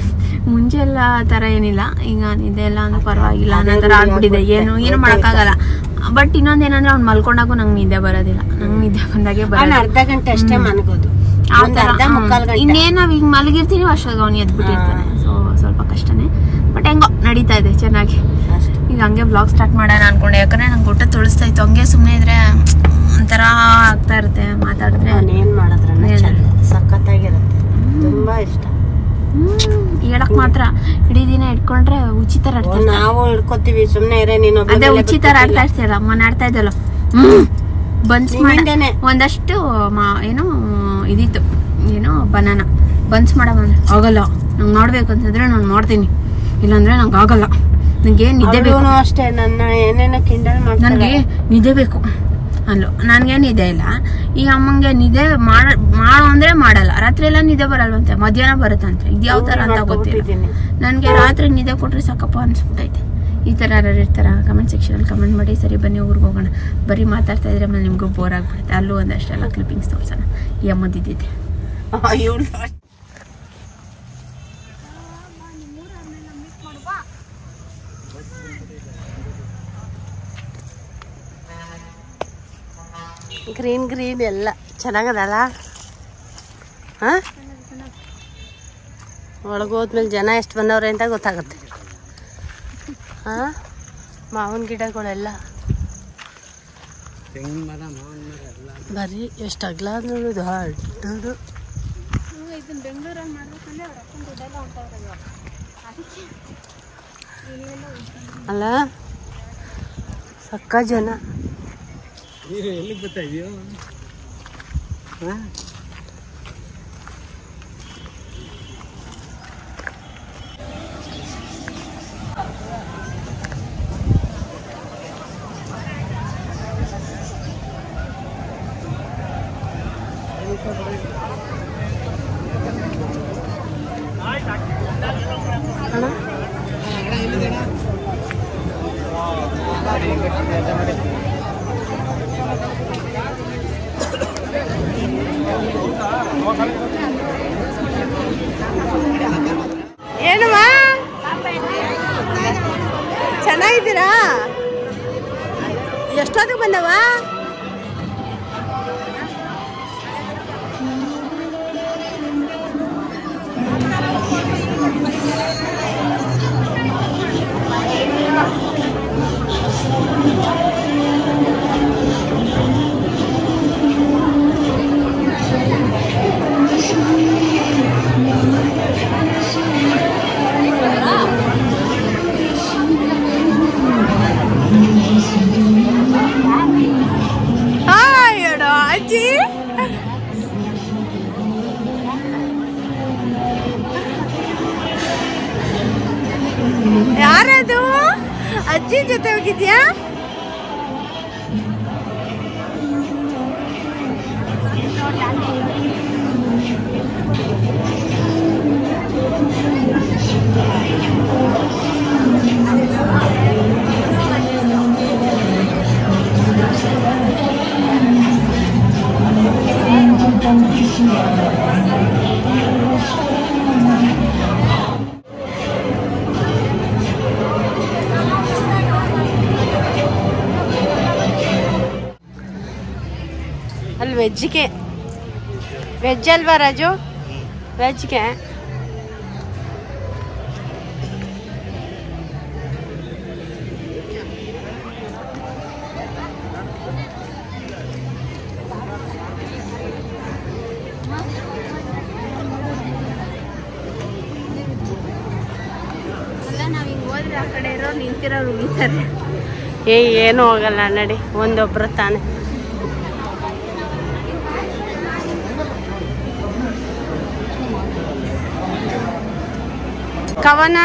S1: ಮುಂಚೆ ಎಲ್ಲ ಆ ಥರ ಏನಿಲ್ಲ, ಈಗ ನಿದ್ದೆ ಎಲ್ಲ ಅಂದ್ರೆ ಪರವಾಗಿಲ್ಲ ಅನ್ನೋ ಥರ ಆಗ್ಬಿಟ್ಟಿದೆ. ಏನು ಏನು ಮಾಡೋಕ್ಕಾಗಲ್ಲ. ಬಟ್ ಇನ್ನೊಂದೇನಂದ್ರೆ ಅವ್ನು ಮಲ್ಕೊಂಡಾಗೂ ನಂಗೆ ನಿದ್ದೆ ಬರೋದಿಲ್ಲ. ನಂಗೆ ನಿದ್ದೆ ಬಂದಾಗೆ ಬರೋದು
S3: ಅರ್ಧ ಗಂಟೆ ಅಷ್ಟೇ ಮನ್ಗೋದು.
S1: ಆ ಥರ. ಇನ್ನೇನು ನಾವು ಈಗ ಮಲಗಿರ್ತೀವಿ ಅಷ್ಟೊಂದು ಅವ್ನು ಎದ್ಬಿಟ್ಟಿರ್ತಾನೆ. ಸೊ ಸ್ವಲ್ಪ ಕಷ್ಟನೇ, ಬಟ್ ಹೆಂಗೋ ನಡೀತಾ ಇದೆ ಚೆನ್ನಾಗಿ. ಈಗ ಹಂಗೆ ಬ್ಲಾಗ್ ಸ್ಟಾರ್ಟ್ ಮಾಡೋಣ ಅನ್ಕೊಂಡೆ, ಯಾಕಂದ್ರೆ ನಂಗೆ ಊಟ ತೊಳಿಸ್ತಾ ಇತ್ತು. ಹಂಗೆ ಸುಮ್ಮನೆ ಇದ್ರೆ ಒಂಥರ ಆಗ್ತಾ ಇರುತ್ತೆ ಮಾತಾಡಿದ್ರೆ.
S3: ಏನ್ ಮಾಡಿದ್ರೆ ಸಖತ್ತಾಗಿರುತ್ತೆ, ತುಂಬಾ ಇಷ್ಟ.
S1: ಹ್ಮ್ ಹೇಳಕ್ ಮಾತ್ರ ಇಡೀ ದಿನ ಇಟ್ಕೊಂಡ್ರೆ ಉಚಿತ
S3: ನಾವು ಹಿಡ್ಕೊತೀವಿ. ಸುಮ್ನೆ ಇರೇ ನೀನು.
S1: ಅದೇ ಉಚಿತ ಆಡ್ತಾ ಇರ್ತೀಯಲ್ಲ, ಮೊನ್ನೆ ಆಡ್ತಾ ಇದ್ದಲ್ಲ ಬನ್ಸ್ ಮಾಡ ಒಂದಷ್ಟು ಏನೋ ಇದಿತ್ತು, ಏನೋ ಬನಾನ ಬನ್ಸ್ ಮಾಡ ಆಗಲ್ಲ ನಂಗೆ ಮಾಡ್ಬೇಕು ಅಂತಂದ್ರೆ ನಾನು ಮಾಡ್ತೀನಿ, ಇಲ್ಲಾಂದ್ರೆ ನಂಗೆ ಆಗಲ್ಲ. ನಂಗೆ ನಿದ್ದೆ ಬೇಕು
S3: ಅಷ್ಟೇ. ನನ್ನ ಏನೇನೋ ಕಿಂಡಲ್ ಮಾಡ್ತಾರೆ.
S1: ನನಗೆ ನಿದ್ದೆ ಬೇಕು ಅಲ್ಲೋ. ನನಗೆ ನಿದ್ದೆ ಇಲ್ಲ. ಈ ಅಮ್ಮಂಗೆ ನಿದ್ದೆ ಮಾಡ ಮಾಡೋ ಅಂದ್ರೆ ಮಾಡಲ್ಲ. ರಾತ್ರಿ ಎಲ್ಲ ನಿದ್ದೆ ಬರಲ್ವಂತೆ, ಮಧ್ಯಾಹ್ನ ಬರುತ್ತಂತೆ. ಇದು ಯಾವ ತರ ಅಂತ ಗೊತ್ತಿಲ್ಲ. ನನಗೆ ರಾತ್ರಿ ನಿದ್ದೆ ಕೊಟ್ರೆ ಸಾಕಪ್ಪ ಅನ್ಸ್ಬಿಟ್ಟೈತೆ. ಈ ಥರ ಯಾರು ಇರ್ತಾರ? ಕಮೆಂಟ್ ಸೆಕ್ಷನಲ್ಲಿ ಕಮೆಂಟ್ ಮಾಡಿ. ಸರಿ ಬನ್ನಿ ಊರಿಗೆ ಹೋಗೋಣ. ಬರೀ ಮಾತಾಡ್ತಾ ಇದ್ರೆ ಆಮೇಲೆ ನಿಮಗೂ ಬೋರ್ ಆಗಿಬಿಡುತ್ತೆ. ಅಲ್ಲೂ ಒಂದಷ್ಟೆಲ್ಲ ಕ್ಲಿಪ್ಪಿಂಗ್ಸ್ ತೋರಿಸೋಣ. ಈ ಅಮ್ಮದಿದ್ದಿದೆ.
S3: ಗ್ರೀನ್ ಗ್ರೀನ್ ಎಲ್ಲ ಚೆನ್ನಾಗದಲ್ಲ. ಹಾ, ಒಳಗೆ ಹೋದ್ಮೇಲೆ ಜನ ಎಷ್ಟು ಬಂದವ್ರೆ ಅಂತ ಗೊತ್ತಾಗುತ್ತೆ. ಹಾ, ಮಾವಿನ ಗಿಡಗಳೆಲ್ಲ ಬರೀ ಎಷ್ಟು ಅಗ್ಲ ನೋಡುದು ದೊಡ್ಡದು. ಅಲ್ಲ ಸಕ್ಕ ಜನ.
S4: ಎಲ್ಲಿಗೆ ಬರ್ತಾ ಇದೆಯೋ?
S3: ಏನಮ್ಮ ಚೆನ್ನಾಗಿದ್ದೀರಾ? ಎಷ್ಟೊತ್ತಿಗೆ ಬಂದವ? ಅಜ್ಜಿ ಯಾರದು? ಅಜ್ಜಿ ಜೊತೆ ಹೋಗಿದ್ಯಾ? ಅಲ್ಲಿ ವೆಜ್ಗೆ ವೆಜ್ ಅಲ್ವಾ ರಾಜು? ವೆಜ್ಗೆ
S1: ಆ ಕಡೆ ಇರೋ ನಿಂತಿರೋರು ಉಗಿತಾರೆ.
S3: ಏ ಏನು ಹೋಗಲ್ಲ ನಡಿ, ಒಂದೊಬ್ರು ತಾನೆ. ಕವನ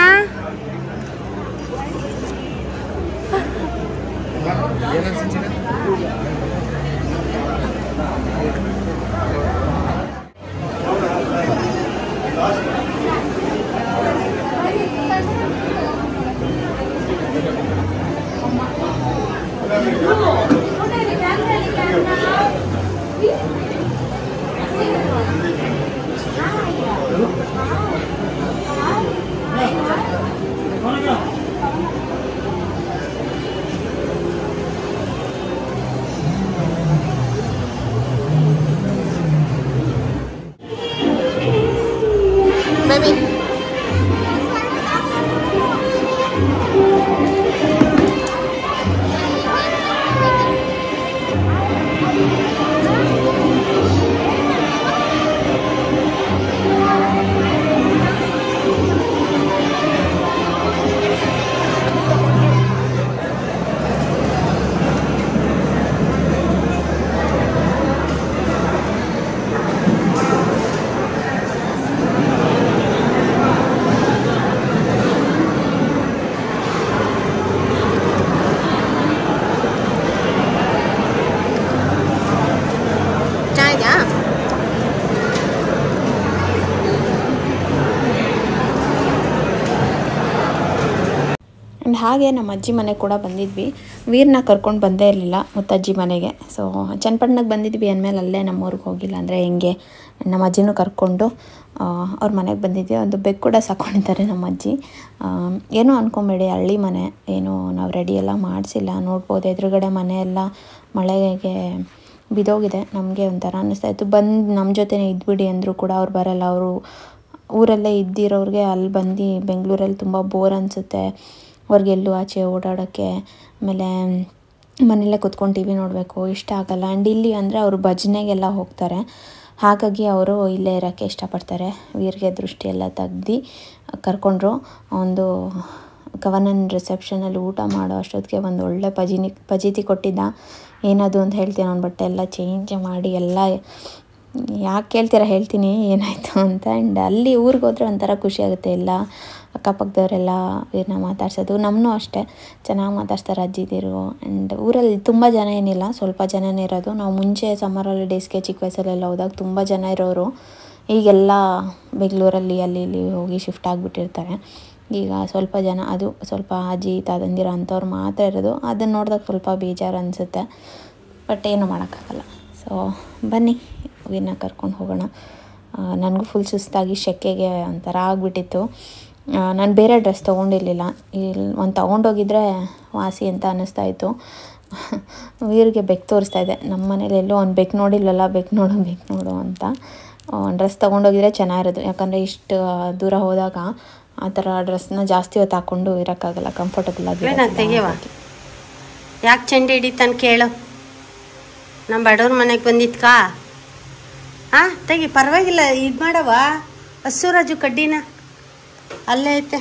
S2: ಆ್ಯಂಡ್ ಹಾಗೆ ನಮ್ಮ ಅಜ್ಜಿ ಮನೆಗೆ ಕೂಡ ಬಂದಿದ್ವಿ. ವೀರನ್ನ ಕರ್ಕೊಂಡು ಬಂದೇ ಇರಲಿಲ್ಲ ಮುತ್ತಜ್ಜಿ ಮನೆಗೆ. ಸೊ ಚನ್ನಪಟ್ಟಣಕ್ಕೆ ಬಂದಿದ್ವಿ ಅಂದಮೇಲೆ ಅಲ್ಲೇ ನಮ್ಮೂರಿಗೆ ಹೋಗಿಲ್ಲ ಅಂದರೆ ಹೆಂಗೆ, ನಮ್ಮ ಅಜ್ಜಿನೂ ಕರ್ಕೊಂಡು ಅವ್ರ ಮನೆಗೆ ಬಂದಿದ್ವಿ. ಒಂದು ಬೆಕ್ಕು ಕೂಡ ಸಾಕೊಂಡಿದ್ದಾರೆ ನಮ್ಮ ಅಜ್ಜಿ. ಏನೂ ಅಂದ್ಕೊಂಬೇಡಿ, ಹಳ್ಳಿ ಮನೆ, ಏನು ನಾವು ರೆಡಿ ಎಲ್ಲ ಮಾಡಿಸಿಲ್ಲ. ನೋಡ್ಬೋದು ಎದುರುಗಡೆ ಮನೆ ಎಲ್ಲ ಮಳೆಗೆ ಬಿದೋಗಿದೆ. ನಮಗೆ ಒಂಥರ ಅನ್ನಿಸ್ತಾ ಇತ್ತು. ಬಂದು ನಮ್ಮ ಜೊತೆನೇ ಇದ್ಬಿಡಿ ಅಂದರೂ ಕೂಡ ಅವ್ರು ಬರಲ್ಲ. ಅವರು ಊರಲ್ಲೇ ಇದ್ದಿರೋರಿಗೆ ಅಲ್ಲಿ ಬಂದು ಬೆಂಗಳೂರಲ್ಲಿ ತುಂಬ ಬೋರ್ ಅನಿಸುತ್ತೆ, ಅವ್ರಿಗೆಲ್ಲೂ ಆಚೆ ಓಡಾಡೋಕ್ಕೆ, ಆಮೇಲೆ ಮನೆಯಲ್ಲೇ ಕೂತ್ಕೊಂಡು ಟಿ ವಿ ನೋಡಬೇಕು ಇಷ್ಟ ಆಗಲ್ಲ. ಆ್ಯಂಡ್ ಇಲ್ಲಿ ಅಂದರೆ ಅವರು ಭಜನೆಗೆಲ್ಲ ಹೋಗ್ತಾರೆ, ಹಾಗಾಗಿ ಅವರು ಇಲ್ಲೇ ಇರೋಕ್ಕೆ ಇಷ್ಟಪಡ್ತಾರೆ. ವೀರ್ಗೆ ದೃಷ್ಟಿ ಎಲ್ಲ ತೆಗ್ದು ಕರ್ಕೊಂಡ್ರು. ಒಂದು ಕವನನ್ ರಿಸೆಪ್ಷನಲ್ಲಿ ಊಟ ಮಾಡೋ ಅಷ್ಟೊತ್ತಿಗೆ ಒಂದು ಒಳ್ಳೆ ಪಜಿನಿ ಪಜೀತಿ ಕೊಟ್ಟಿದ್ದ. ಏನದು ಅಂತ ಹೇಳ್ತೀನಿ, ಅವ್ನ ಬಟ್ಟೆ ಎಲ್ಲ ಚೇಂಜ್ ಮಾಡಿ ಎಲ್ಲ, ಯಾಕೆ ಕೇಳ್ತೀರಾ ಹೇಳ್ತೀನಿ ಏನಾಯಿತು ಅಂತ. ಆ್ಯಂಡ್ ಅಲ್ಲಿ ಊರಿಗೆ ಹೋದರೆ ಒಂಥರ ಖುಷಿಯಾಗುತ್ತೆ. ಎಲ್ಲ ಅಕ್ಕಪಕ್ಕದವರೆಲ್ಲ ವೀರನ್ನ ಮಾತಾಡ್ಸೋದು, ನಮ್ಮನ್ನೂ ಅಷ್ಟೇ ಚೆನ್ನಾಗಿ ಮಾತಾಡ್ತಾರೆ ಅಜ್ಜಿದಿರು. ಆ್ಯಂಡ್ ಊರಲ್ಲಿ ತುಂಬ ಜನ ಏನಿಲ್ಲ, ಸ್ವಲ್ಪ ಜನನೇ ಇರೋದು. ನಾವು ಮುಂಚೆ ಸಮ್ಮರ್ ಹಾಲಿಡೇಸ್ಗೆ ಚಿಕ್ಕ ವಯಸ್ಸಲ್ಲೆಲ್ಲ ಹೋದಾಗ ತುಂಬ ಜನ ಇರೋರು. ಈಗೆಲ್ಲ ಬೆಂಗಳೂರಲ್ಲಿ ಅಲ್ಲಿ ಇಲ್ಲಿ ಹೋಗಿ ಶಿಫ್ಟ್ ಆಗಿಬಿಟ್ಟಿರ್ತಾರೆ. ಈಗ ಸ್ವಲ್ಪ ಜನ, ಅದು ಸ್ವಲ್ಪ ಅಜ್ಜಿ ತಾತಂದಿರ ಅಂಥವ್ರು ಮಾತ್ರ ಇರೋದು. ಅದನ್ನು ನೋಡಿದಾಗ ಸ್ವಲ್ಪ ಬೇಜಾರು ಅನಿಸುತ್ತೆ, ಬಟ್ ಏನು ಮಾಡೋಕ್ಕಾಗಲ್ಲ. ಸೊ ಬನ್ನಿ ವೀರನ್ನ ಕರ್ಕೊಂಡು ಹೋಗೋಣ. ನನಗೂ ಫುಲ್ ಸುಸ್ತಾಗಿ ಸೆಕೆಗೆ ಒಂಥರ ಆಗಿಬಿಟ್ಟಿತ್ತು. ನಾನು ಬೇರೆ ಡ್ರೆಸ್ ತೊಗೊಂಡಿರಲಿಲ್ಲ, ಇಲ್ಲಿ ಒಂದು ತೊಗೊಂಡೋಗಿದ್ರೆ ವಾಸಿ ಅಂತ ಅನ್ನಿಸ್ತಾಯಿತ್ತು. ವೀರಿಗೆ ಬೆಕ್ಕು ತೋರಿಸ್ತಾ ಇದೆ. ನಮ್ಮ ಮನೇಲಿ ಎಲ್ಲೋ ಒಂದು ಬೆಕ್ಕು ನೋಡಿಲ್ವಲ್ಲ, ಬೆಕ್ಕು ನೋಡು ಬೆಕ್ಕು ನೋಡು ಅಂತ. ಒಂದು ಡ್ರೆಸ್ ತೊಗೊಂಡೋಗಿದ್ರೆ ಚೆನ್ನಾಗಿರೋದು, ಯಾಕಂದರೆ ಇಷ್ಟು ದೂರ ಹೋದಾಗ ಆ ಥರ ಡ್ರೆಸ್ನ ಜಾಸ್ತಿ ಹೊತ್ತು ಹಾಕ್ಕೊಂಡು ಇರೋಕ್ಕಾಗಲ್ಲ, ಕಂಫರ್ಟಬಲ್ ಆಗಿ.
S3: ತೆಗೆಯವ ಯಾಕೆ ಚಂಡಿ ಹಿಡಿತಾನೆ ಕೇಳು. ನಮ್ಮ ಬಡವ್ರ ಮನೆಗೆ ಬಂದಿತ್ಕಾ? ಹಾಂ ತೆಗಿ, ಪರವಾಗಿಲ್ಲ, ಇದು ಮಾಡವ. ಹಸುರಾಜು ಕಡ್ಡಿನ ಅಲ್ಲೇ ಐತೆ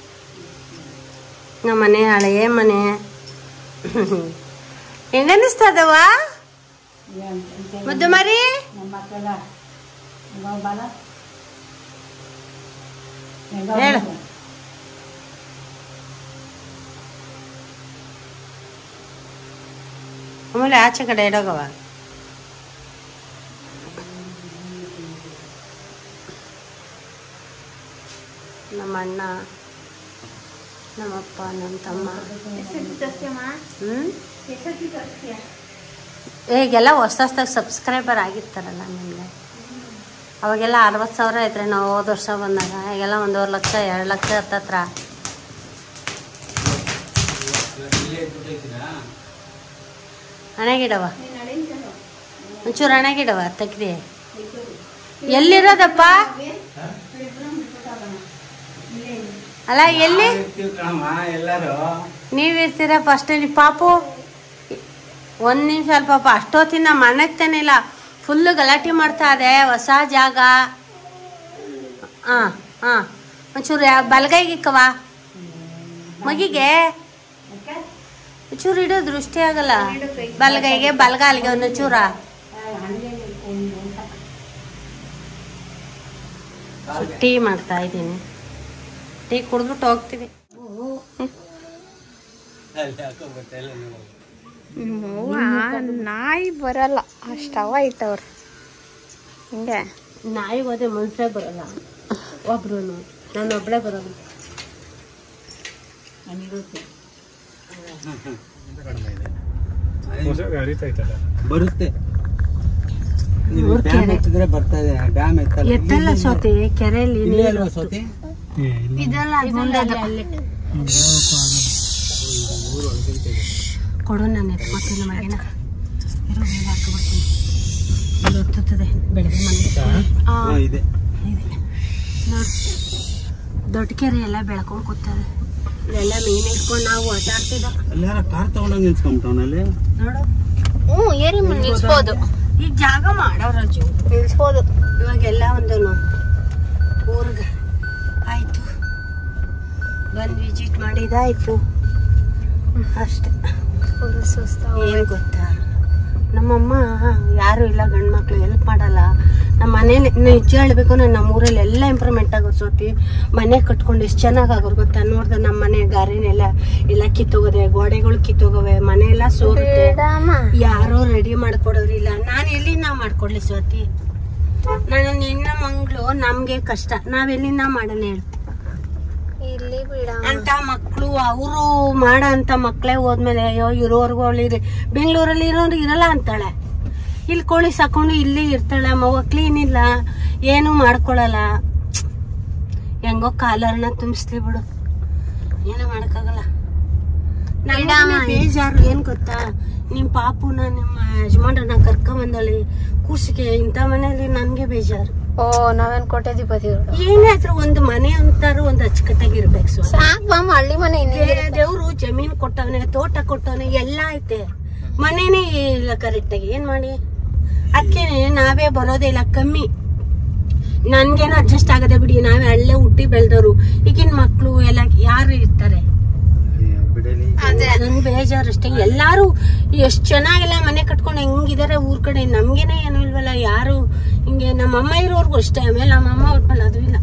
S3: ನಮ್ಮ ಮನೆ, ಹಳೆಯ ಮನೆ. ಹೆಂಗನ್ನಿಸ್ತದವ ಮುದ್ದು ಮರಿ? ಹೇಳು. ಆಮೇಲೆ ಆಚೆ ಕಡೆ ಇಡೋಗವ. ನಮ್ಮ ಅಣ್ಣ, ನಮ್ಮಪ್ಪ, ನಮ್ಮ ತಮ್ಮ. ಹ್ಞೂ ಈಗೆಲ್ಲ ಹೊಸ ಹೊಸ್ದಾಗಿ ಸಬ್ಸ್ಕ್ರೈಬರ್ ಆಗಿರ್ತಾರಲ್ಲ ನಿಮಗೆ. ಅವಾಗೆಲ್ಲ ಅರವತ್ತು ಸಾವಿರ ಐತ್ರಿ ನಾವು ಹೋದ ವರ್ಷ ಬಂದಾಗ. ಈಗೆಲ್ಲ ಒಂದೂವರೆ ಲಕ್ಷ ಎರಡು ಲಕ್ಷ ಹತ್ತತ್ರ. ಹಣೆಗಿಡವ ಒಂಚೂರು, ಹಣೆಗಿಡವ ತೆಗ್ದಿ. ಎಲ್ಲಿರೋದಪ್ಪ? ಅಲ್ಲ ಎಲ್ಲಿ ನೀವಿರ್ತೀರ? ಫಸ್ಟ್ ನೀವು ಪಾಪು ಒಂದು ನಿಮಿಷ ಅಲ್ಲ ಪಾಪ, ಅಷ್ಟೊತ್ತಿನ ಮನೆಗ್ತಾನೆ ಇಲ್ಲ, ಫುಲ್ಲು ಗಲಾಟೆ ಮಾಡ್ತಾ ಇದೆ. ಹೊಸ ಜಾಗ. ಹಾಂ ಹಾಂ ಒಂಚೂರು ಬಲಗೈಗಿಕ್ಕವ ಮಗಿಗೆ, ಒಂಚೂರು ಇಡೋ ದೃಷ್ಟಿ ಆಗಲ್ಲ. ಬಲಗೈಗೆ ಬಲಗಾಲಿಗೆ ಒಂದು ಚೂರ. ಟೀ ಮಾಡ್ತಾ ಇದ್ದೀನಿ, ಟೀ ಕುಡಿದ್ಬಿಟ್ಟು ಹೋಗ್ತೀವಿ.
S2: ನಾಯಿ ಬರಲ್ಲ, ಅಷ್ಟವ ಐತವ್ರು. ಹಿಂಗೆ
S3: ನಾಯಿ ಹೋದ್ರೆ ಮನುಷ್ಯ ಬರಲ್ಲ, ಒಬ್ರು ನಾನು ಒಬ್ಬಳೇ ಬರೋದು.
S4: ಬರುತ್ತೆ
S3: ಎತ್ತಲ್ಲ ಸೋತಿ ಕೆರೆಯಲ್ಲಿ ಕೊಡು. ನಾನು ಎತ್ಕೊತೀನಿ ಮಗಿನ, ಹೊತ್ತುತ್ತದೆ ಬೆಳಗ್ಗೆ ಮನೆ ದೊಡ್ಡ ಕೆರೆ ಎಲ್ಲ ಬೆಳ್ಕೊಂಡು ಕೂತದೆ. ಇಲ್ಲೆಲ್ಲ ಮೀನು ಇಟ್ಕೊಂಡು ನಾವು ಆಟ ಆಡ್ತಿದ್ದ.
S4: ಕಾರ್ ತಗೊಂಡೋಗಿ ನಿಲ್ಸ್ಕೊಂಬಿಟ್ಟವನಲ್ಲಿ
S3: ನೋಡು.
S2: ಹ್ಞೂ ಏರಿ ನಿಲ್ಸ್ಬೋದು,
S3: ಈಗ ಜಾಗ ಮಾಡೋರಜ್ಜು
S2: ನಿಲ್ಸ್ಬೋದು.
S3: ಇವಾಗೆಲ್ಲ ಒಂದು ಊರ್ಗ ಆಯ್ತು ಬಂದು ವಿಸಿಟ್ ಮಾಡಿದಾಯ್ತು ಅಷ್ಟೆ.
S2: ಫುಲ್ ಸುಸ್ತಾಗ
S3: ಏನು ಗೊತ್ತಾ, ನಮ್ಮಮ್ಮ ಯಾರು ಇಲ್ಲ, ಗಂಡು ಮಕ್ಳು ಹೆಲ್ಪ್ ಮಾಡಲ್ಲ. ನಮ್ಮ ಮನೇಲಿ ನಿಜ ಹೇಳ್ಬೇಕು, ನಾನು ನಮ್ಮೂರಲ್ಲಿ ಎಲ್ಲ ಇಂಪ್ರೂವ್ಮೆಂಟ್ ಆಗೋದು. ಸೋತಿ ಮನೆ ಕಟ್ಕೊಂಡು ಎಷ್ಟು ಚೆನ್ನಾಗಿ ಆಗೋರು ಗೊತ್ತಾ. ನೋಡ್ದೆ ನಮ್ಮ ಮನೆ ಗಾರಿನೆಲ್ಲ ಎಲ್ಲ ಕಿತ್ತೋಗದೆ, ಗೋಡೆಗಳು ಕಿತ್ತೋಗವೆ, ಮನೆ ಎಲ್ಲ ಸೋರುತ್ತೆ. ಯಾರೋ ರೆಡಿ ಮಾಡ್ಕೊಡೋರಿಲ್ಲ. ನಾನು ಎಲ್ಲಿಂದ ಮಾಡ್ಕೊಡ್ಲಿ ಸೋತಿ? ನಾನು ನಿನ್ನ ಮಂಗ್ಳು ನಮ್ಗೆ ಕಷ್ಟ, ನಾವೆಲ್ಲಿಂದ ಮಾಡೋಣ ಹೇಳು?
S2: ಇಲ್ಲಿ ಬಿಡ
S3: ಅಂತ ಮಕ್ಳು ಅವರು ಮಾಡೋ ಅಂತ ಮಕ್ಳೇ ಹೋದ್ಮೇಲೆ ಅಯ್ಯೋ ಇರೋರ್ಗು ಅವಳಿರಿ ಬೆಂಗಳೂರಲ್ಲಿ ಇರೋರು ಇರಲ್ಲ ಅಂತಾಳೆ. ಇಲ್ಲಿ ಕೋಳಿ ಸಾಕೊಂಡು ಇಲ್ಲಿ ಇರ್ತಾಳೆ. ಮವ ಕ್ಲೀನ್ ಇಲ್ಲ, ಏನು ಮಾಡ್ಕೊಳಲ್ಲ. ಹೆಂಗೋ ಕಾಲರ್ನ ತುಂಬಿಸ್ಲಿ ಬಿಡು, ಏನೋ ಮಾಡಕ್ಕಾಗಲ್ಲ. ಬೇಜಾರು ಏನ್ ಗೊತ್ತಾ, ನಿಮ್ ಪಾಪುನ ನಿಮ್ಮ ಯಜಮಾನ್ರನ್ನ ಕರ್ಕೊಂಡ್ ಬಂದಳಿ ಕೂಸಿಗೆ ಇಂಥ ಮನೇಲಿ ನನ್ಗೆ ಬೇಜಾರು.
S2: ಓ ನಾವೇನ್ ಕೋಟ್ಯಾಧಿಪತಿಗಳು.
S3: ಏನಾದ್ರೂ ಒಂದು ಮನೆ ಅಂತಾರು ಒಂದ್ ಅಚ್ಚುಕಟ್ಟಾಗಿರ್ಬೇಕು.
S2: ಸಾಕು ಹಳ್ಳಿ ಮನೆ.
S3: ದೇವ್ರು ಜಮೀನ್ ಕೊಟ್ಟವನೆ, ತೋಟ ಕೊಟ್ಟವನೆ, ಎಲ್ಲ ಐತೆ. ಮನೇನೆ ಇಲ್ಲ ಕರೆಕ್ಟಾಗಿ. ಏನ್ ಮಾಡಿ ಅದಕ್ಕೆ ನಾವೇ ಬರೋದೇ ಇಲ್ಲ, ಕಮ್ಮಿ. ನನ್ಗೇನು ಅಡ್ಜಸ್ಟ್ ಆಗದೆ ಬಿಡಿ, ನಾವೇ ಹಳ್ಳೆ ಹುಟ್ಟಿ ಬೆಳೆದವ್ರು. ಈಗಿನ ಮಕ್ಳು ಎಲ್ಲ ಯಾರು ಇರ್ತಾರೆ? ನನ್ ಬೇಜಾರು ಅಷ್ಟೇ. ಎಲ್ಲಾರು ಎಷ್ಟ್ ಚೆನ್ನಾಗಿಲ್ಲ ಮನೆ ಕಟ್ಕೊಂಡು ಹೆಂಗಿದಾರೆ ಊರ್ ಕಡೆ. ನಮ್ಗೇನೆ ಏನು ಇಲ್ವಲ್ಲ ಯಾರು ಹಿಂಗೆ. ನಮ್ಮಮ್ಮ ಇರೋರ್ಗು ಅಷ್ಟೇ. ಆಮೇಲೆ ನಮ್ಮಮ್ಮ ಹೊಟ್ಮೇಲೆ ಅದು ಇಲ್ಲ.